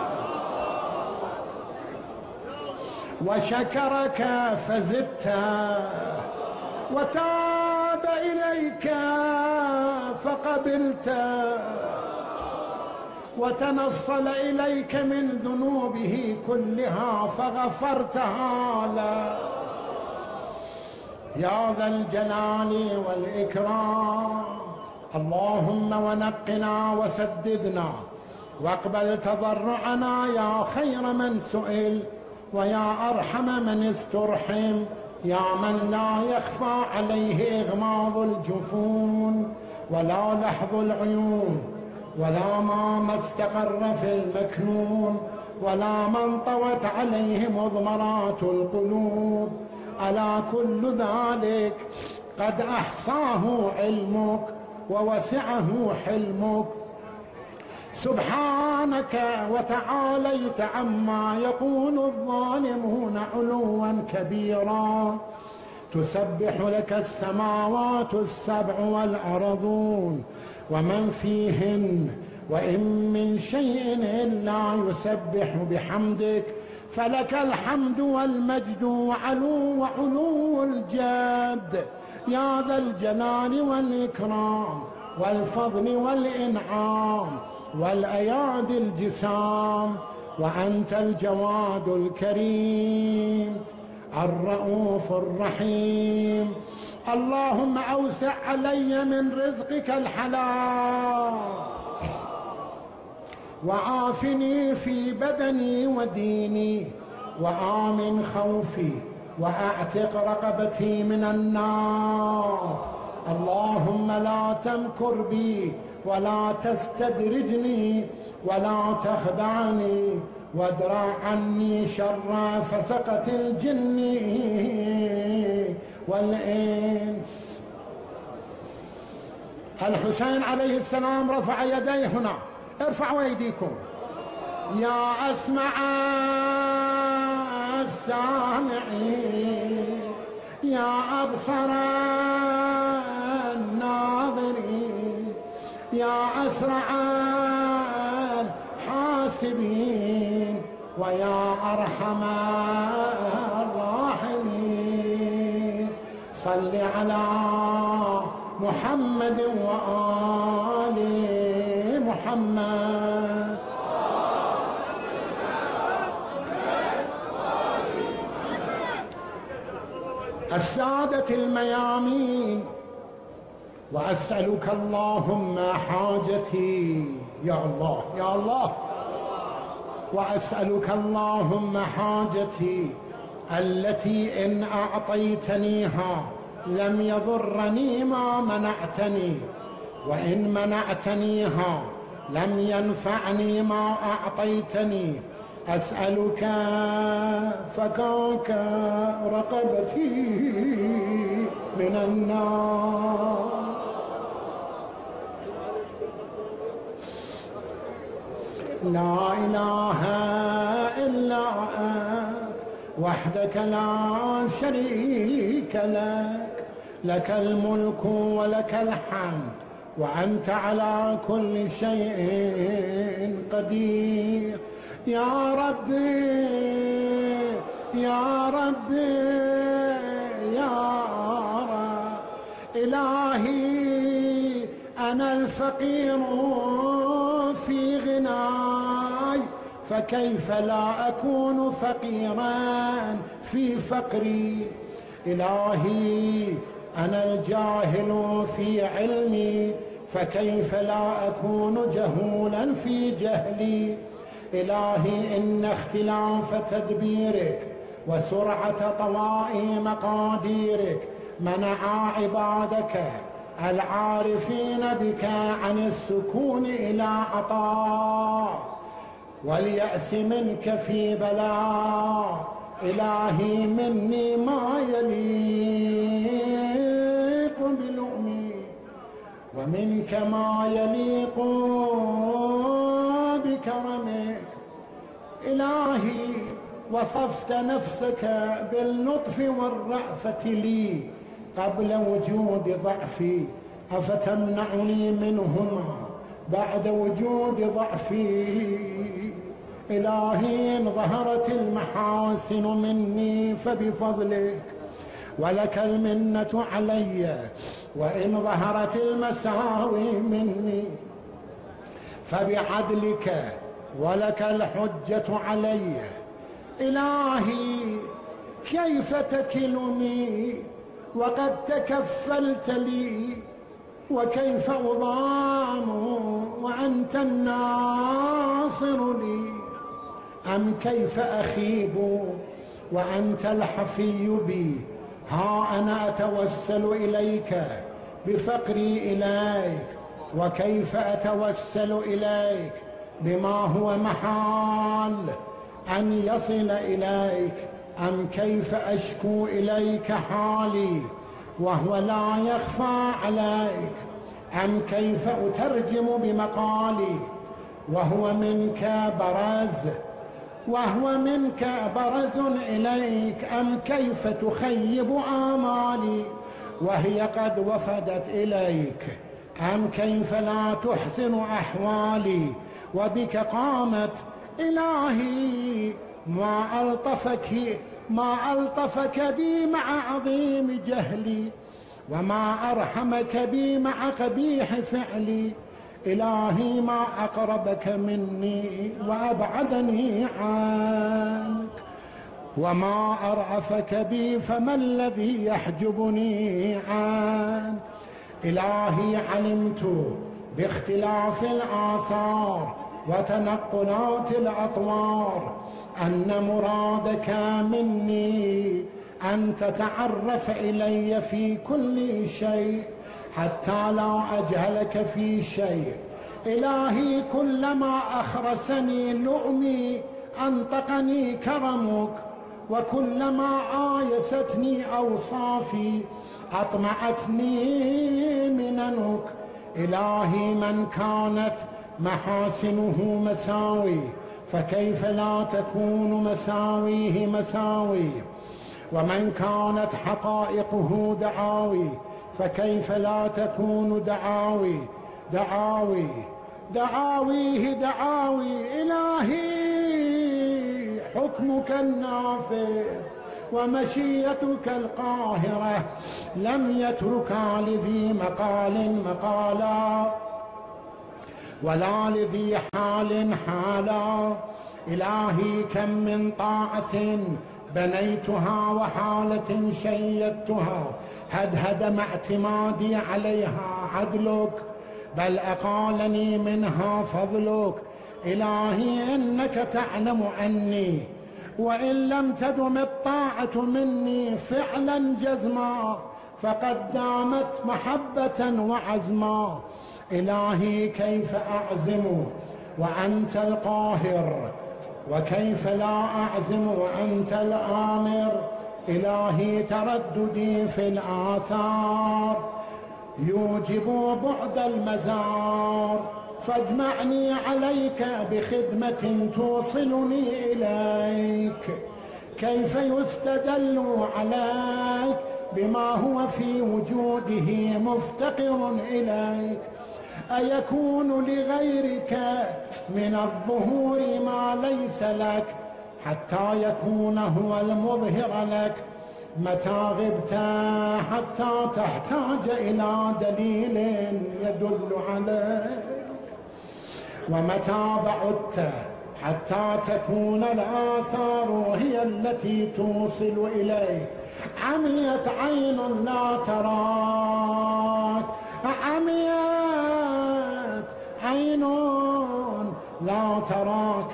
وشكرك فزدته، وتاب إليك فقبلته، وتنصل إليك من ذنوبه كلها فغفرتها له يا ذا الجلال والإكرام. اللهم ونقنا وسددنا واقبل تضرعنا يا خير من سئل ويا أرحم من استرحم، يا من لا يخفى عليه إغماض الجفون ولا لحظ العيون، ولا ما ما استقر في المكنون، ولا من طوت عليه مضمرات القلوب. ألا كل ذلك قد أحصاه علمك ووسعه حلمك، سبحانك وتعاليت عما يقول الظالمون علوا كبيرا. تسبح لك السماوات السبع والأرضون ومن فيهن، وإن من شيء إلا يسبح بحمدك، فلك الحمد والمجد وعلو وعلو الجد يا ذا الجلال والإكرام والفضل والإنعام والأيادي الجسام. وأنت الجواد الكريم الرؤوف الرحيم. اللهم أوسع علي من رزقك الحلال، وعافني في بدني وديني، وآمن خوفي، وأعتق رقبتي من النار. اللهم لا تمكر بي ولا تستدرجني ولا تخدعني، وادرع عني شر فسقة الجن والإنس. الحسين عليه السلام رفع يديه هنا، ارفعوا أيديكم. يا أسمع السامعين، يا أبصر الناظرين، يا أسرع الحاسبين، ويا أرحم الراحمين. صل على محمد وآل محمد. السادة الميامين، وأسألك اللهم حاجتي يا الله يا الله، وأسألك اللهم حاجتي التي إن أعطيتنيها لم يضرني ما منعتني، وإن منعتنيها لم ينفعني ما أعطيتني. أسألك فكاك رقبتي من النار. لا إله إلا أنت وحدك لا شريك لك، لك الملك ولك الحمد، وأنت على كل شيء قدير. يا ربي يا ربي يا رب، إلهي أنا الفقير في غناي، فكيف لا أكون فقيرا في فقري. إلهي أنا الجاهل في علمي، فكيف لا أكون جهولا في جهلي. إلهي إن اختلاف تدبيرك وسرعة طوائي مقاديرك منعا عبادك العارفين بك عن السكون إلى عطاء واليأس منك في بلاء. إلهي مني ما يليق بلؤمي ومنك ما يليق بكرمك. إلهي وصفت نفسك باللطف والرأفة لي قبل وجود ضعفي، أفتمنعني منهما بعد وجود ضعفي؟ إلهي إن ظهرت المحاسن مني فبفضلك ولك المنة علي، وإن ظهرت المساوي مني فبعدلك ولك الحجة علي. إلهي كيف تكلني وقد تكفلت لي، وكيف أضام وأنت الناصر لي، أم كيف أخيب وأنت الحفي بي؟ ها أنا أتوسل إليك بفقري إليك، وكيف أتوسل إليك بما هو محال أن يصل إليك؟ أم كيف أشكو إليك حالي وهو لا يخفى عليك؟ أم كيف أترجم بمقالي وهو منك برز وهو منك برز إليك؟ أم كيف تخيب آمالي وهي قد وفدت إليك؟ أم كيف لا تحسن أحوالي وبك قامت؟ إلهي ما ألطفك ما ألطفك بي مع عظيم جهلي، وما أرحمك بي مع قبيح فعلي. إلهي ما أقربك مني وأبعدني عنك، وما أرأفك بي فما الذي يحجبني عنك؟ إلهي علمت باختلاف الآثار وتنقلات الأطوار أن مرادك مني أن تتعرف إلي في كل شيء حتى لا أجهلك في شيء. إلهي كلما أخرسني لؤمي أنطقني كرمك، وكلما آيستني أوصافي أطمعتني مننك. إلهي من كانت محاسنه مساوي فكيف لا تكون مساويه مساوي؟ ومن كانت حقائقه دعاوي فكيف لا تكون دعاوي دعاوي دعاويه دعاوي؟ إلهي حكمك النافذ ومشيتك القاهرة لم يتركا لذي مقال مقالا ولا لذي حال حالا. إلهي كم من طاعة بنيتها وحالة شيدتها هدهد مع اعتمادي عليها عدلك، بل أقالني منها فضلك. إلهي إنك تعلم أني وإن لم تدم الطاعة مني فعلا جزما فقد دامت محبة وعزما. إلهي كيف أعزم وأنت القاهر، وكيف لا أعزم وأنت الآمر؟ إلهي ترددي في الآثار يوجب بعد المزار، فاجمعني عليك بخدمة توصلني إليك. كيف يستدل عليك بما هو في وجوده مفتقر إليك؟ أيكون لغيرك من الظهور ما ليس لك حتى يكون هو المظهر لك؟ متى غبت حتى تحتاج إلى دليل يدل عليك، ومتى بعدت حتى تكون الآثار هي التي توصل إليك. عميت عين لا تراك، عميت عين لا تراك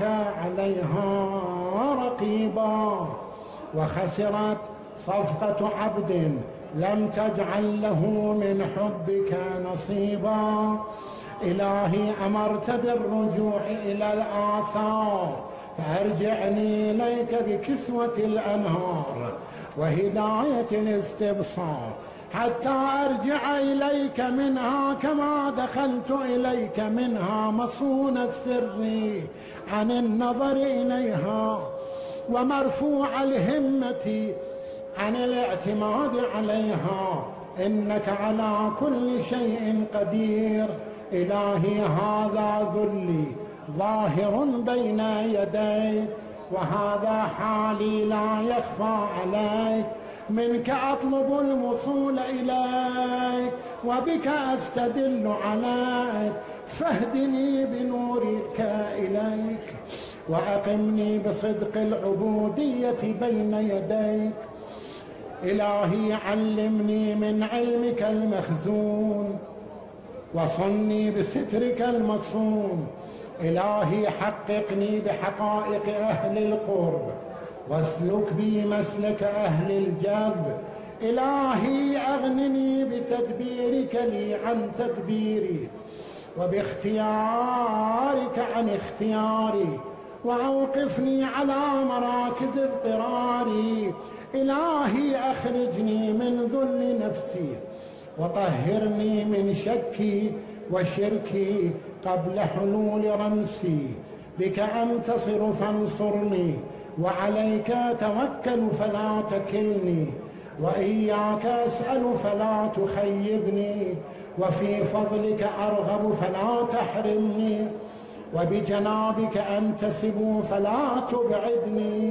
عليها رقيبا، وخسرت صفقة عبد لم تجعل له من حبك نصيبا. إلهي أمرت بالرجوع إلى الآثار، فأرجعني إليك بكسوة الأنهار وهداية الاستبصار، حتى أرجع إليك منها كما دخلت إليك منها مصون السر عن النظر إليها، ومرفوع الهمة عن الاعتماد عليها، إنك على كل شيء قدير. إلهي هذا ذلي ظاهر بين يديك، وهذا حالي لا يخفى عليك، منك أطلب الوصول إليك وبك أستدل عليك، فاهدني بنورك إليك وأقمني بصدق العبودية بين يديك. إلهي علمني من علمك المخزون وصني بسترك المصون. إلهي حققني بحقائق أهل القرب واسلك بي مسلك أهل الجذب. إلهي أغنني بتدبيرك لي عن تدبيري، وباختيارك عن اختياري، وأوقفني على مراكز اضطراري. إلهي أخرجني من ذل نفسي وطهرني من شكي وشركي قبل حلول رمسي. بك أنتصر فانصرني، وعليك توكل فلا تكلني، وإياك أسأل فلا تخيبني، وفي فضلك أرغب فلا تحرمني، وبجنابك أنتسب فلا تبعدني،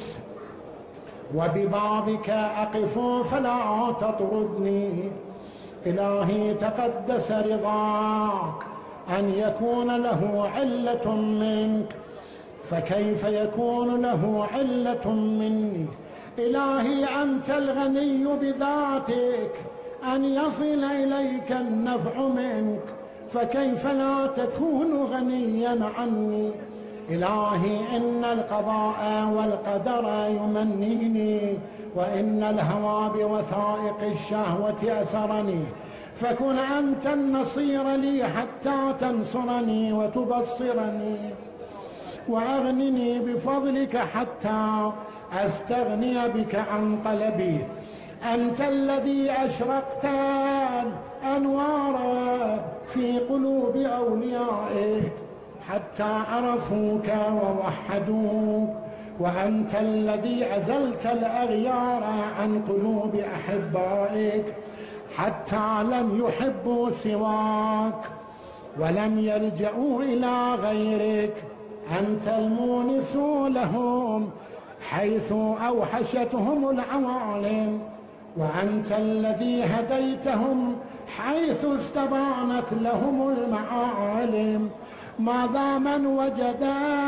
وببابك أقف فلا تطردني. إلهي تقدس رضاك أن يكون له علة منك، فكيف يكون له علة مني؟ إلهي أنت الغني بذاتك أن يصل إليك النفع منك، فكيف لا تكون غنيا عني؟ إلهي إن القضاء والقدر يمنيني، وإن الهوى بوثائق الشهوة أسرني، فكن أنت النصير لي حتى تنصرني وتبصرني، وأغنني بفضلك حتى أستغني بك عن طلبي. أنت الذي أشرقت الأنوار في قلوب أوليائك حتى عرفوك ووحدوك، وأنت الذي عزلت الأغيار عن قلوب أحبائك حتى لم يحبوا سواك ولم يلجأوا إلى غيرك. أنت المونس لهم حيث أوحشتهم العوالم، وأنت الذي هديتهم حيث استبانت لهم المعالم. ماذا من وجد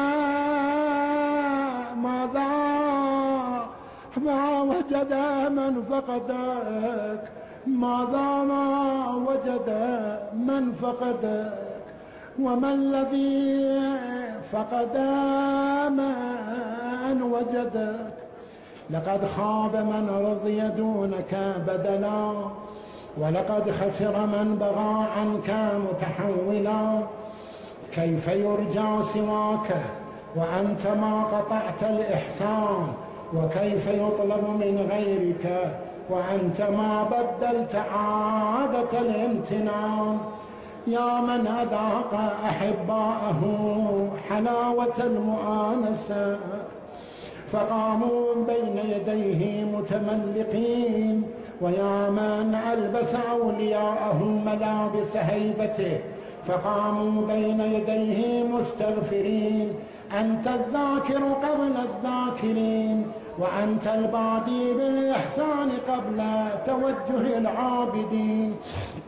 ماذا ما وجد من فقدك، ماذا ما وجد من فقدك، وما الذي فقد من وجدك. لقد خاب من رضي دونك بدلا، ولقد خسر من بغى عنك متحولا. كيف يرجى سواك وأنت ما قطعت الإحسان، وكيف يطلب من غيرك وأنت ما بدلت عادة الامتنان. يا من أذاق أحباءه حلاوة المؤانسة فقاموا بين يديه متملقين، ويا من ألبس أولياءه ملابس هيبته فقاموا بين يديه مستغفرين. أنت الذاكر قبل الذاكرين، وأنت البادي بالإحسان قبل توجه العابدين،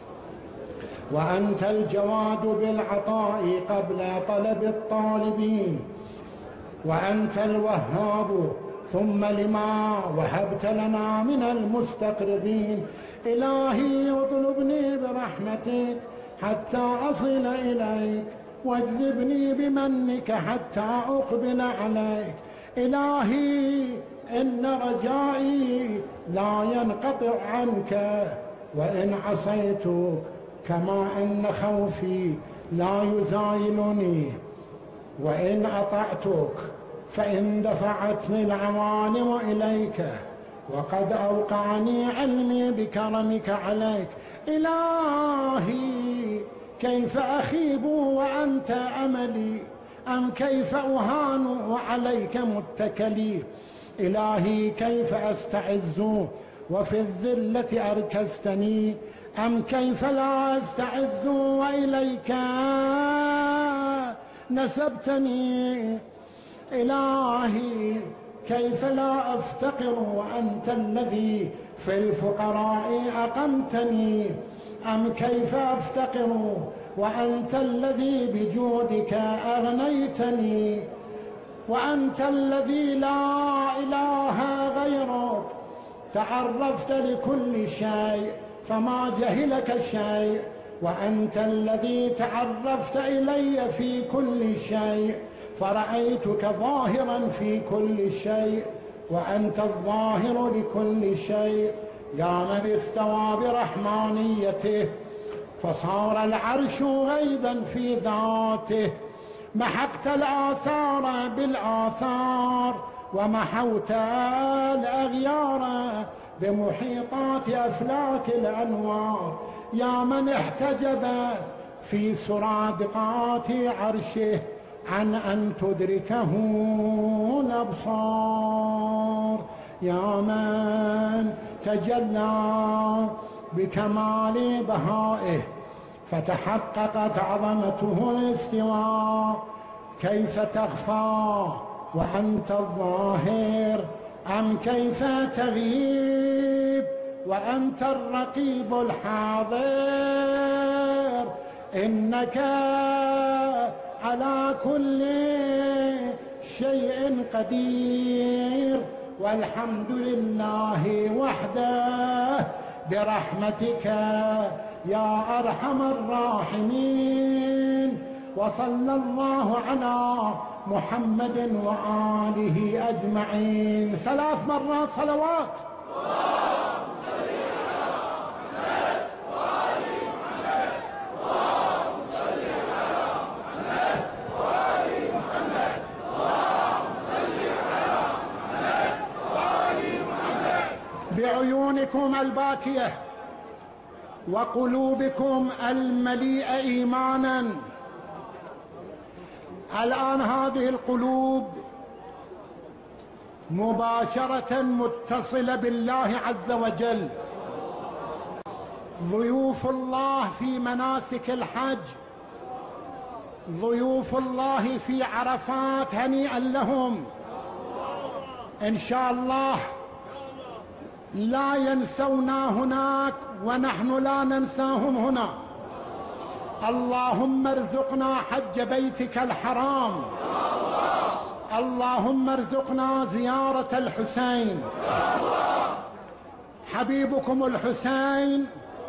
وأنت الجواد بالعطاء قبل طلب الطالبين، وأنت الوهاب ثم لما وهبت لنا من المستقرضين. إلهي اطلبني برحمتك حتى أصل إليك، واجذبني بمنك حتى أقبل عليك. إلهي إن رجائي لا ينقطع عنك وإن عصيتك، كما أن خوفي لا يزايلني وإن أطعتك، فإن دفعتني العوالم إليك وقد أوقعني علمي بكرمك عليك. إلهي كيف أخيب وأنت أملي، أم كيف أهان وعليك متكلي. إلهي كيف أستعز وفي الذلة أركزتني، أم كيف لا أستعز وإليك نسبتني. إلهي كيف لا أفتقر وأنت الذي في الفقراء أقمتني، أم كيف أفتقر وأنت الذي بجودك أغنيتني. وأنت الذي لا إله غيرك، تعرفت لكل شيء فما جهلك شيء، وأنت الذي تعرفت إلي في كل شيء فرأيتك ظاهرا في كل شيء، وأنت الظاهر لكل شيء. يا من استوى برحمانيته فصار العرش غيبا في ذاته، محقت الآثار بالآثار ومحوت الأغيار بمحيطات أفلاك الأنوار. يا من احتجب في سرادقات عرشه عن أن تدركه الأبصار. يا من تجلى بكمال بهائه فتحققت عظمته الاستواء. كيف تخفى وأنت الظاهر، أم كيف تغيب وأنت الرقيب الحاضر. إنك على كل شيء قدير، والحمد لله وحده برحمتك يا أرحم الراحمين. وصلى الله على محمد وآله أجمعين. ثلاث مرات صلوات. اللهم صل على محمد وآل محمد، اللهم صل على محمد وآل محمد، اللهم صل على محمد وآل محمد. بعيونكم الباكية وقلوبكم المليئة إيمانا، الآن هذه القلوب مباشرة متصلة بالله عز وجل. ضيوف الله في مناسك الحج، ضيوف الله في عرفات، هنيئا لهم إن شاء الله. لا ينسونا هناك ونحن لا ننساهم هنا. اللهم ارزقنا حج بيتك الحرام، اللهم ارزقنا زيارة الحسين. حبيبكم الحسين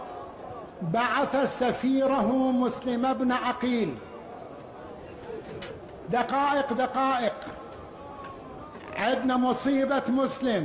بعث سفيره مسلم بن عقيل. دقائق دقائق عندنا مصيبة مسلم.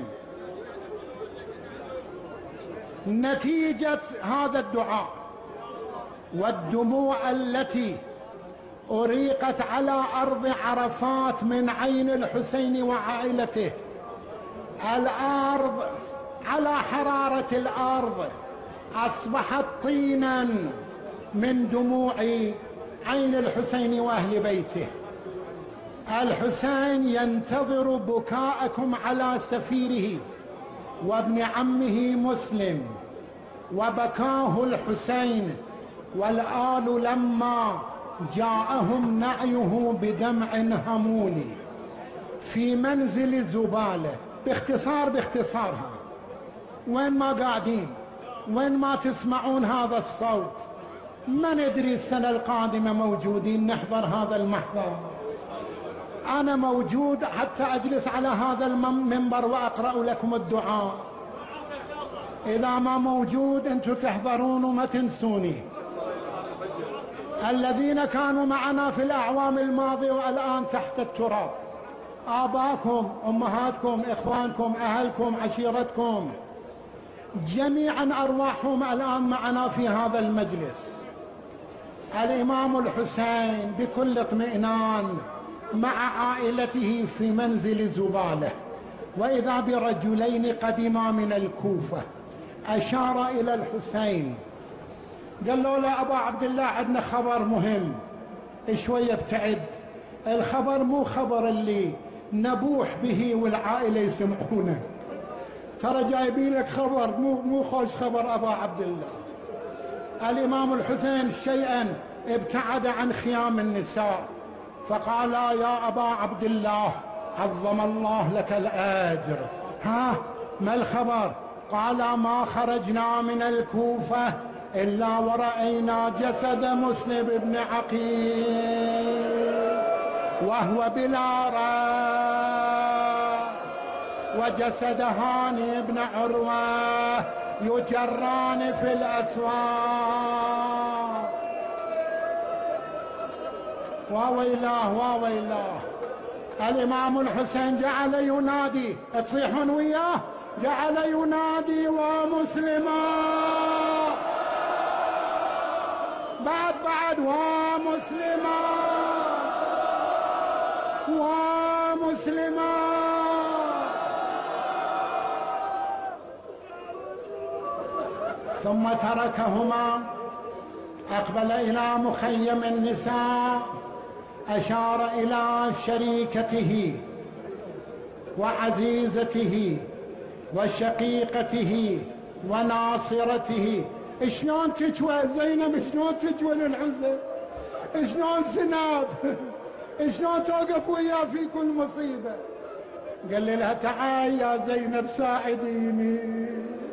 نتيجة هذا الدعاء والدموع التي أريقت على أرض عرفات من عين الحسين وعائلته، الأرض على حرارة الأرض أصبحت طينا من دموع عين الحسين وأهل بيته. الحسين ينتظر بكاءكم على سفيره وابن عمه مسلم، وبكاه الحسين والآل لما جاءهم نعيه بدمع همولي في منزل زبالة. باختصار باختصارها، وين ما قاعدين، وين ما تسمعون هذا الصوت، ما ندري السنة القادمة موجودين نحضر هذا المحضر. أنا موجود حتى أجلس على هذا المنبر وأقرأ لكم الدعاء. إذا ما موجود أنتم تحضرون وما تنسوني. الذين كانوا معنا في الأعوام الماضية والآن تحت التراب، آباكم، أمهاتكم، إخوانكم، أهلكم، عشيرتكم، جميعا أرواحهم الآن معنا في هذا المجلس. الإمام الحسين بكل اطمئنان مع عائلته في منزل زبالة، وإذا برجلين قدما من الكوفة. أشار إلى الحسين قال له: لا أبا عبد الله، عندنا خبر مهم شوية ابتعد. الخبر مو خبر اللي نبوح به والعائلة يسمعونه، ترى جايبين لك خبر مو مو خوش خبر أبا عبد الله. الإمام الحسين شيئا ابتعد عن خيام النساء، فقال: يا أبا عبد الله عظم الله لك الأجر. ها ما الخبر؟ قال: ما خرجنا من الكوفة إلا ورأينا جسد مسلم بن عقيل وهو بلا رأس، وجسد هاني بن عروة يجران في الأسواق. وويلاه وويلاه. الإمام الحسين جعل ينادي، تصيحون وياه، جعل ينادي: ومسلما، بعد بعد، ومسلما ومسلما. ثم تركهما، أقبل إلى مخيم النساء، أشار إلى شريكته وعزيزته وشقيقته وناصرته. شلون تجوى زينب، شلون تجوى للحسين، شلون سناب، شلون توقف وياه في كل مصيبة. قال لها: تعال يا زينب ساعديني.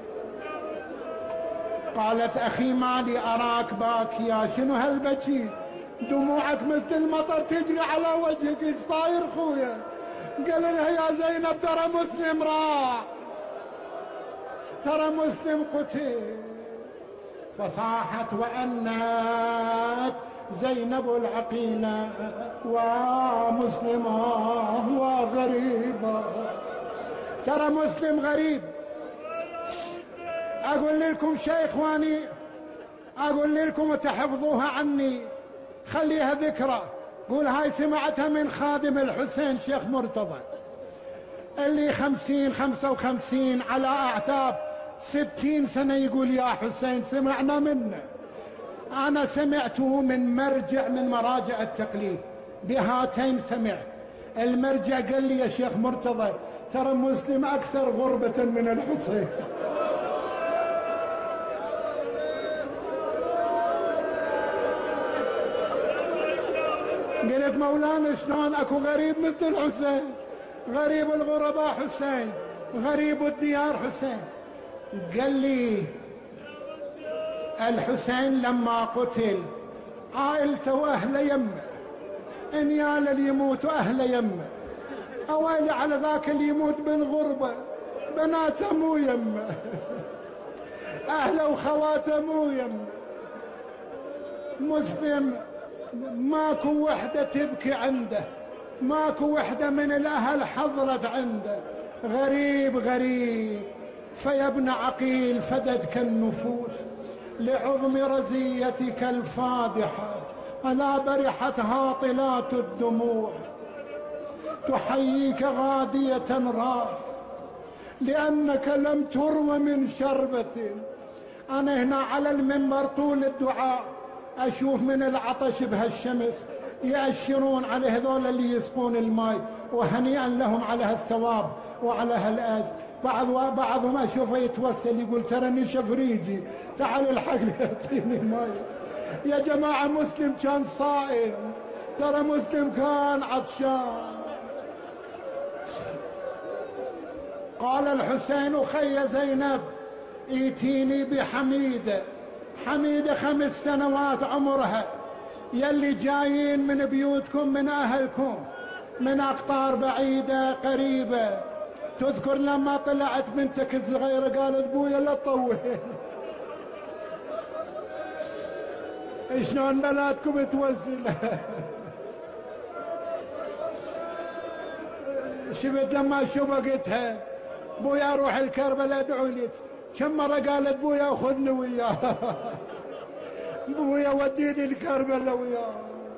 قالت: أخي مالي أراك باكيا، شنو هالبكي؟ دموعك مثل المطر تجري على وجهك، ايش صاير خويا؟ قال لها: يا زينب ترى مسلم راح، ترى مسلم قتل. فصاحت وأنت زينب العقيلة: ومسلمة وغريبة، ترى مسلم غريب. أقول لكم شيء إخواني، أقول لكم وتحفظوها عني، خليها ذكرى. قول هاي سمعتها من خادم الحسين شيخ مرتضى، اللي خمسين خمسة وخمسين على أعتاب ستين سنة يقول: يا حسين سمعنا منه. أنا سمعته من مرجع من مراجع التقليد، بهاتين سمعت. المرجع قال لي: يا شيخ مرتضى ترى مسلم أكثر غربة من الحسين. قلت: مولانا شلون اكو غريب مثل الحسين؟ غريب الغرباء حسين، غريب الديار حسين. قال لي: الحسين لما قتل عائلته واهله يمه، انيال اللي يموت واهله يمه، اويلي على ذاك اللي يموت بالغربه، بناته مو يمه، اهله وخواته مو يمه. مسلم ماكو وحده تبكي عنده، ماكو وحده من الاهل حضرت عنده، غريب غريب. فيا ابن عقيل فدتك النفوس لعظم رزيتك الفادحه، ألا برحت هاطلات الدموع تحييك غادية راح، لأنك لم تروى من شربة. أنا هنا على المنبر طول الدعاء أشوف من العطش بهالشمس يأشرون على هذول اللي يسقون الماء، وهنيئا لهم على هالثواب وعلى هالأجر. بعض بعضهم أشوفه يتوسل يقول: ترى نشف ريجي، تعال الحق لي اعطيني ماء. يا جماعة مسلم كان صائم، ترى مسلم كان عطشان. قال الحسين: خي زينب ايتيني بحميدة. حميدة خمس سنوات عمرها، يلي جايين من بيوتكم من أهلكم من أقطار بعيدة قريبة. تذكر لما طلعت بنتك الصغيرة قالت: بويا لا تطول. شلون بناتكم توزل؟ شفت لما شبقتها بويا روح الكربلاء ادعو لك، كم مرة قالت بويا خذني وياه بويا وديني الكربلاء وياه.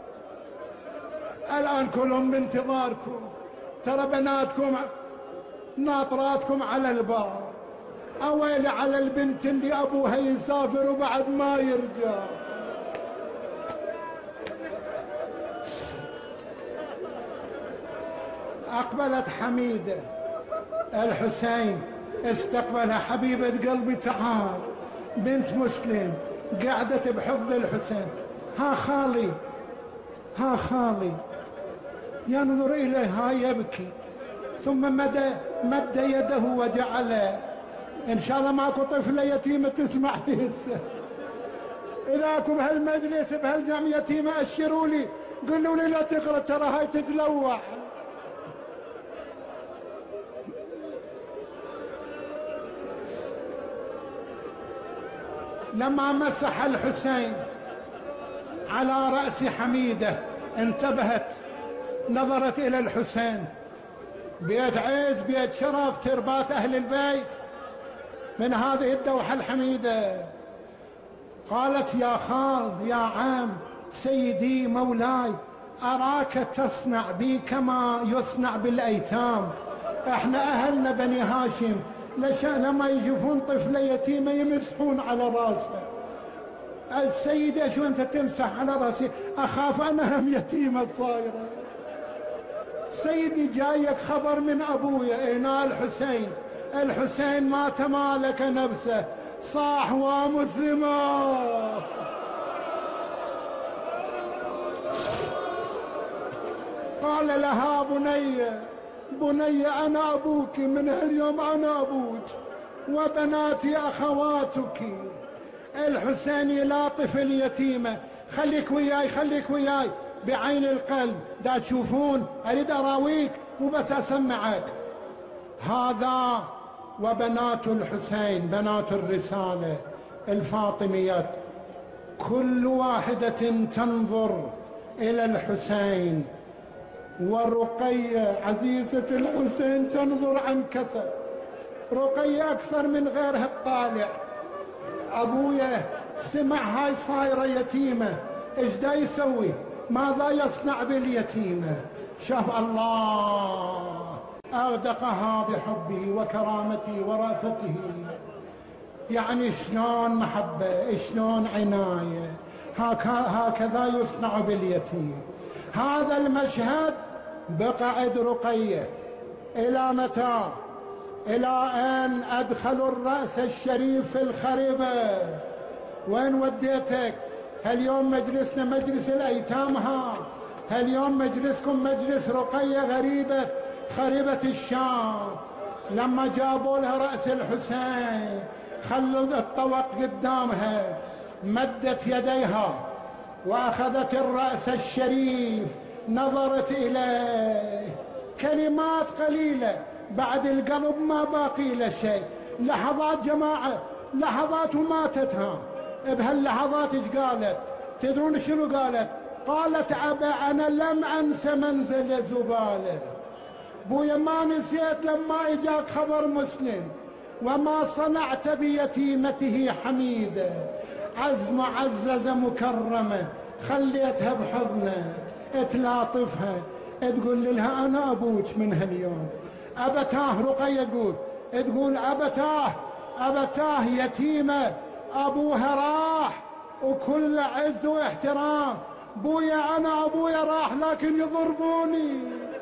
الآن كلهم بانتظاركم، ترى بناتكم ناطراتكم على الباب. أويلي على البنت اللي أبوها يسافر وبعد ما يرجع. أقبلت حميدة الحسين، استقبلها حبيبة قلبي تعال، بنت مسلم قعدت بحفظ الحسين. ها خالي ها خالي، ينظر إليها يبكي، ثم مد مد يده وجعل، إن شاء الله ماكو طفلة يتيمة تسمع هسه، إذا أكو بهالمجلس بهالجمع يتيمة أشروا لي، قولوا لي لا تقرأ ترى هاي تتلوح. لما مسح الحسين على رأس حميدة انتبهت، نظرت إلى الحسين، بيت عز بيت شرف تربات أهل البيت من هذه الدوحة الحميدة. قالت يا خال يا عم سيدي مولاي، أراك تصنع بي كما يصنع بالأيتام، احنا أهلنا بني هاشم لما يشوفون طفلة يتيمة يمسحون على راسها. السيدة شو انت تمسح على راسي؟ اخاف انا هم يتيمة صايرة. سيدي جايك خبر من ابويا هنا الحسين، الحسين ما تمالك نفسه صاح ومسلمة. قال لها بنية بني أنا أبوك، من هاليوم أنا أبوك وبناتي أخواتك. الحسين يلاطف اليتيمة، خليك وياي خليك وياي بعين القلب، دا تشوفون أريد أراويك وبس أسمعك. هذا وبنات الحسين بنات الرسالة الفاطميات، كل واحدة تنظر إلى الحسين، ورقية عزيزة الحسين تنظر عن كثب. رقية أكثر من غيرها الطالع. أبويا سمع هاي صايرة يتيمة، إيش دا يسوي؟ ماذا يصنع باليتيمة؟ شاف الله أغدقها بحبه وكرامته ورأفته، يعني شلون محبة شلون عناية، هكذا يصنع باليتيم. هذا المشهد بقعد رقية إلى متى؟ إلى أن أدخل الرأس الشريف في الخريبة. وين وديتك؟ هاليوم مجلسنا مجلس الأيتام، ها هاليوم مجلسكم مجلس رقية غريبة خريبة الشام. لما جابوا لها رأس الحسين خلوا الطوق قدامها، مدت يديها وأخذت الرأس الشريف، نظرت إليه، كلمات قليلة بعد القلب ما باقي له شيء. لحظات جماعة، لحظات وماتتها. بهاللحظات ايش قالت؟ تدرون شنو قالت؟ قالت أبا أنا لم أنس منزل زبالة. بويا ما نسيت لما إجاك خبر مسلم وما صنعت بيتيمته حميدة، عز معززة مكرمة، خليتها بحضنه تلاطفها، تقول لها أنا أبوك من هاليوم. أبتاه رقية تقول تقول أبتاه أبتاه يتيمة أبوها راح وكل عز واحترام. بويا أنا أبويا راح لكن يضربوني،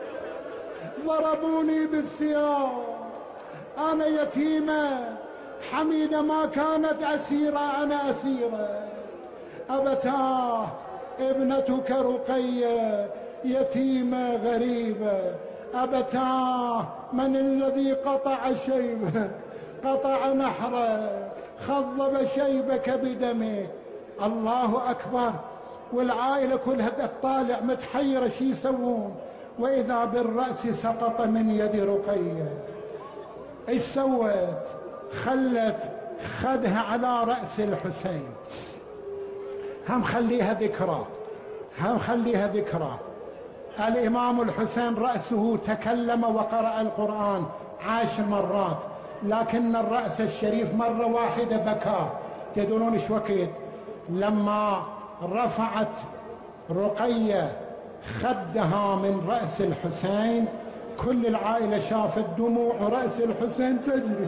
ضربوني بالسياف، أنا يتيمة، حميدة ما كانت أسيرة أنا أسيرة. أبتاه ابنتك رقية يتيمة غريبة. أبتاه من الذي قطع شيبه، قطع نحره، خضب شيبك بدمه. الله أكبر. والعائلة كلها تطالع متحيرة شي يسوون، وإذا بالرأس سقط من يد رقية. إيش سوت؟ خلت خدها على رأس الحسين. هم خليها ذكرى، هم خليها ذكرى. الإمام الحسين رأسه تكلم وقرأ القرآن عشر مرات، لكن الرأس الشريف مرة واحدة بكى. تدرون ايش وقت؟ لما رفعت رقية خدها من رأس الحسين، كل العائلة شافت دموع رأس الحسين تجري.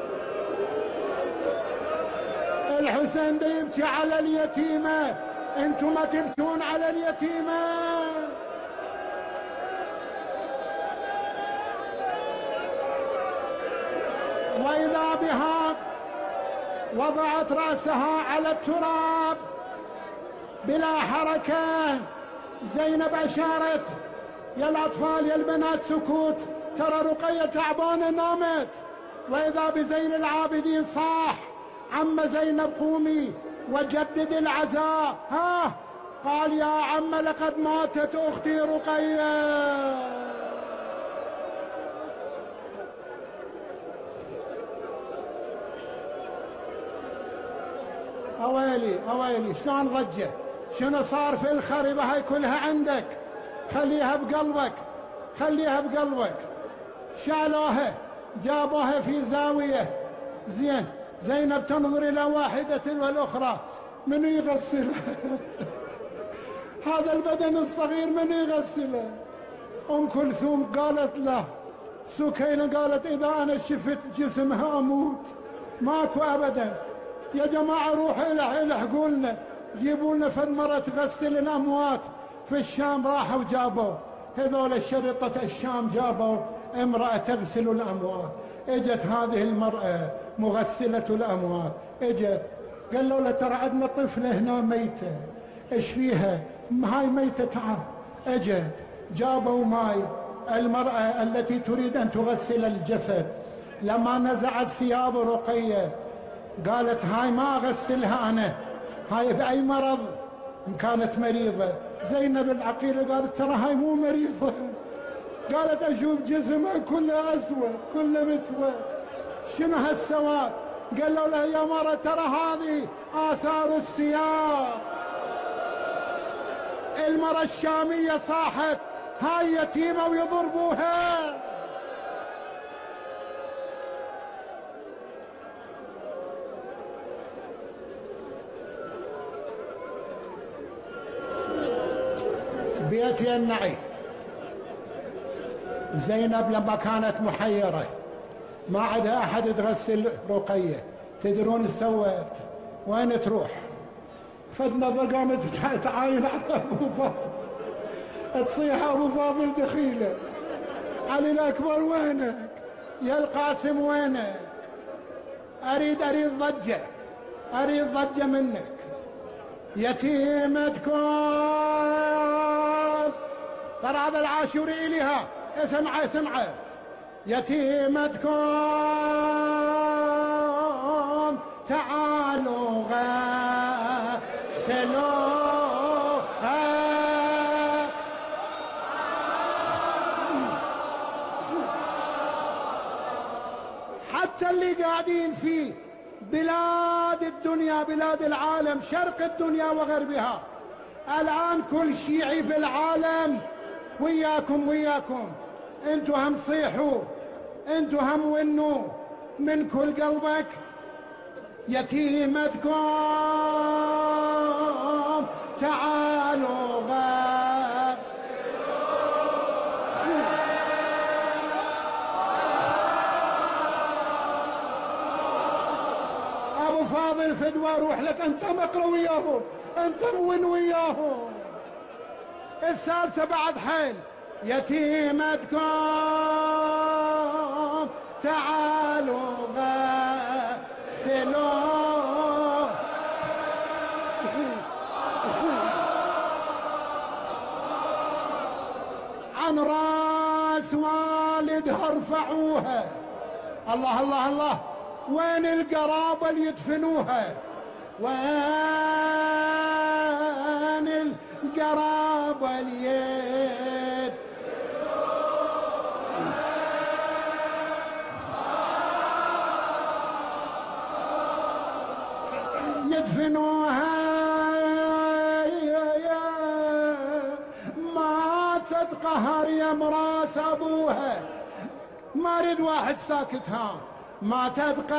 الحسين ده يبكي على اليتيمة، انتم ما تبكون على اليتيمة. وإذا بها وضعت رأسها على التراب بلا حركة. زينب أشارت: يا الأطفال يا البنات سكوت، ترى رقية تعبانة نامت. وإذا بزين العابدين صاح: عم زينب قومي وجدد العزاء. ها قال: يا عم لقد ماتت أختي رقية. أويلي أويلي، شلون ضجة؟ شنو صار في الخربة هاي كلها عندك؟ خليها بقلبك، خليها بقلبك. شالوها جابوها في زاوية. زين، زينب تنظر إلى واحدة والأخرى، من يغسلها؟ هذا البدن الصغير من يغسله؟ أم كلثوم قالت له، سكينة قالت: إذا أنا شفت جسمها أموت. ماكو أبدا. يا جماعة روحوا الحقوا لنا، جيبوا لنا فد مرة تغسل الأموات. في الشام راحوا جابوا هذول الشرطة الشام، جابوا امرأة تغسل الأموات. اجت هذه المرأة مغسلة الأموات، اجت قالوا لها: ترى عندنا طفلة هنا ميتة، ايش فيها؟ هاي ميتة، تعال. اجت جابوا ماي. المرأة التي تريد أن تغسل الجسد لما نزعت ثياب رقية قالت: هاي ما أغسلها أنا، هاي بأي مرض إن كانت مريضة. زينب العقيلة قالت: ترى هاي مو مريضة. قالت: أشوف جسمها كله أسود، كله مسود. شنو هالسواد؟ قالوا لها: يا مرة ترى هذه آثار السياق. المرة الشامية صاحت: هاي يتيمة ويضربوها. بيت ينعي. زينب لما كانت محيرة ما عدا أحد تغسل رقية، تدرون ايش سوت؟ وين تروح؟ فالنظر قامت تعاين على أبو فاضل، تصيح: أبو فاضل دخيلة. علي الأكبر وينك؟ يا القاسم وينك؟ أريد أريد ضجة، أريد ضجة منك. يتيمتكم، ترى هذا العاشوري إليها، اسمعه اسمعه. يتيمتكم تعالوا غسلوها. حتى اللي قاعدين في بلاد الدنيا، بلاد العالم، شرق الدنيا وغربها، الآن كل شيعي في العالم وياكم وياكم. انتوا هم صيحوا، انتوا هم ونوا من كل قلبك. يتيمتكم تعالوا غسلوها. ابو فاضل فدوى روح لك، انت مقرا وياهم، انت مون وياهم. الثالثة بعد حيل. يتيمتكم تعالوا غسلوها. عن راس والدها ارفعوها. الله الله الله، وين القرابة اللي يدفنوها؟ وين القرابة اللي يدفنوها؟ ما تتقهر يا مراس ابوها، ما اريد واحد ساكت، ها ما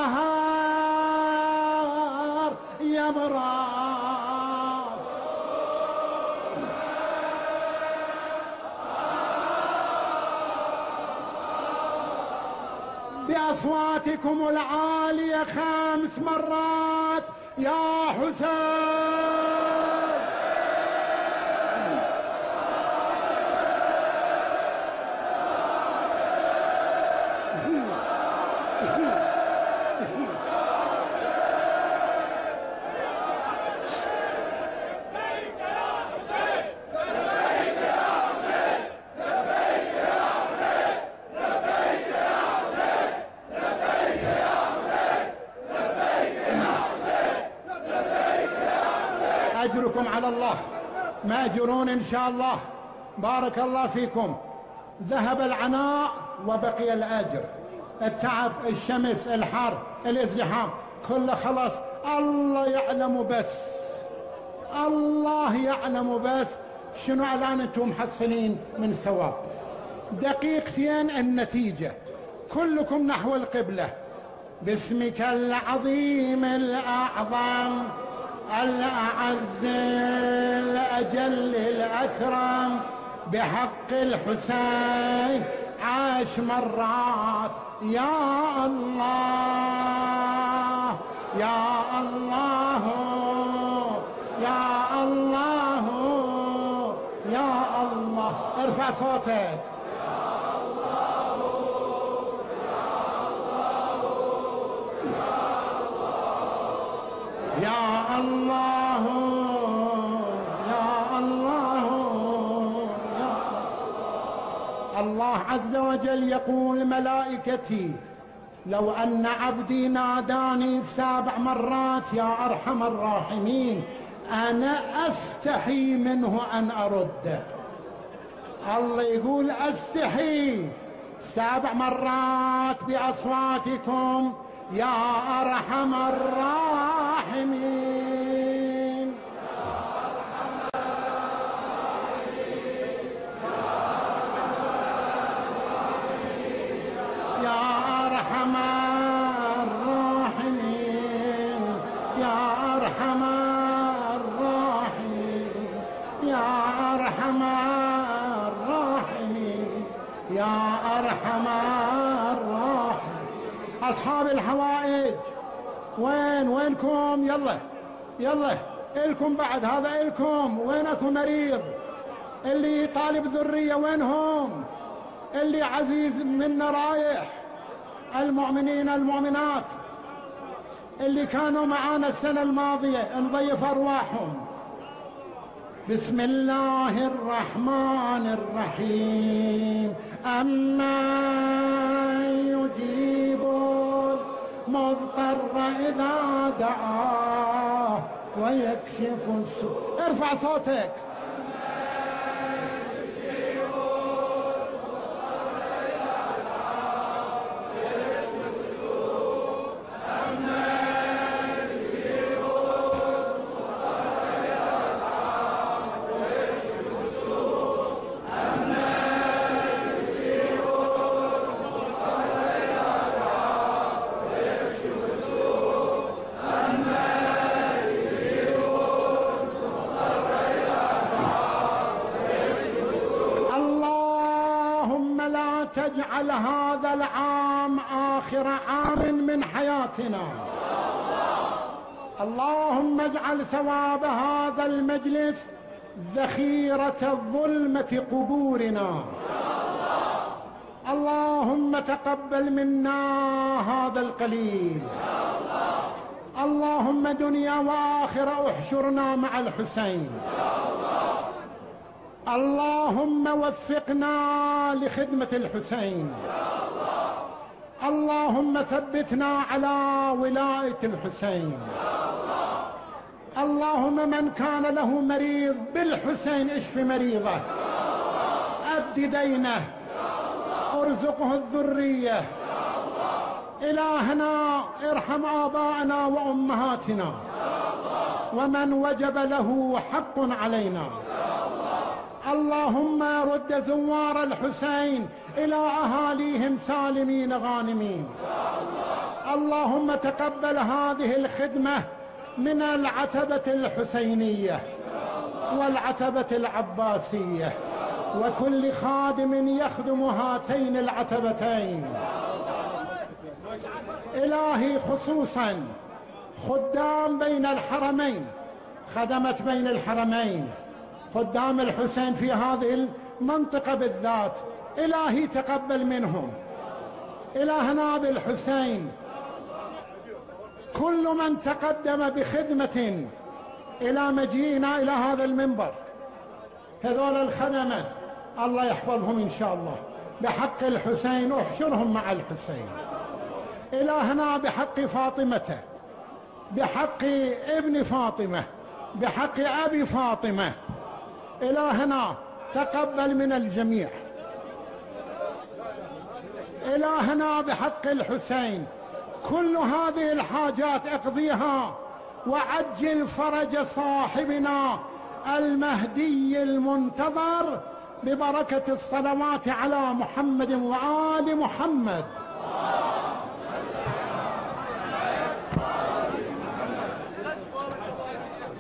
تتقهر يا مراس. بأصواتكم العالية خمس مرات يا حسين. أجركم على الله، مأجرون إن شاء الله، بارك الله فيكم. ذهب العناء وبقي الأجر، التعب، الشمس، الحر، الازدحام كله خلاص. الله يعلم بس، الله يعلم بس شنو الآن أنتم محصلين من ثواب. دقيقتين النتيجة، كلكم نحو القبلة. باسمك العظيم الأعظم الأعز الأجل الأكرم بحق الحسين عاش مرات يا الله يا الله يا الله يا الله. ارفع صوتك. يا الله يا الله يا الله عز وجل يقول ملائكتي لو أن عبدي ناداني سبع مرات يا أرحم الراحمين أنا أستحي منه أن أرده. الله يقول أستحي سبع مرات بأصواتكم يا أرحم الراحمين. يا أرحم الراحمين يا أرحم الراحمين يا أرحم الراحمين يا أرحم الراحمين. أصحاب الحوائج وين وينكم؟ يلا يلا إلكم بعد، هذا إلكم. وينكم مريض؟ اللي طالب ذرية وينهم؟ اللي عزيز منا رايح؟ المؤمنين المؤمنات اللي كانوا معانا السنة الماضية نضيف أرواحهم. بسم الله الرحمن الرحيم. أما يجيب المضطر إذا دعاه ويكشف السوء. ارفع صوتك. تجعل هذا العام آخر عام من حياتنا. اللهم اجعل ثواب هذا المجلس ذخيرة الظلمة قبورنا. اللهم تقبل منا هذا القليل. اللهم دنيا وآخرة احشرنا مع الحسين. اللهم وفقنا لخدمة الحسين. اللهم ثبتنا على ولاية الحسين. اللهم من كان له مريض بالحسين اشف مريضه، أد دينه، ارزقه الذرية. إلهنا ارحم آباءنا وأمهاتنا ومن وجب له حق علينا. اللهم رد زوار الحسين إلى أهاليهم سالمين غانمين. اللهم تقبل هذه الخدمة من العتبة الحسينية والعتبة العباسية وكل خادم يخدم هاتين العتبتين. إلهي خصوصا خدام بين الحرمين، خدمت بين الحرمين، خدام الحسين في هذه المنطقة بالذات، إلهي تقبل منهم. إلهنا بالحسين كل من تقدم بخدمة إلى مجيئنا إلى هذا المنبر، هذول الخدمة الله يحفظهم إن شاء الله بحق الحسين، احشرهم مع الحسين. إلهنا بحق فاطمة، بحق ابن فاطمة، بحق أبي فاطمة، إلهنا تقبل من الجميع. إلهنا بحق الحسين كل هذه الحاجات اقضيها، وعجل فرج صاحبنا المهدي المنتظر ببركة الصلوات على محمد وآل محمد.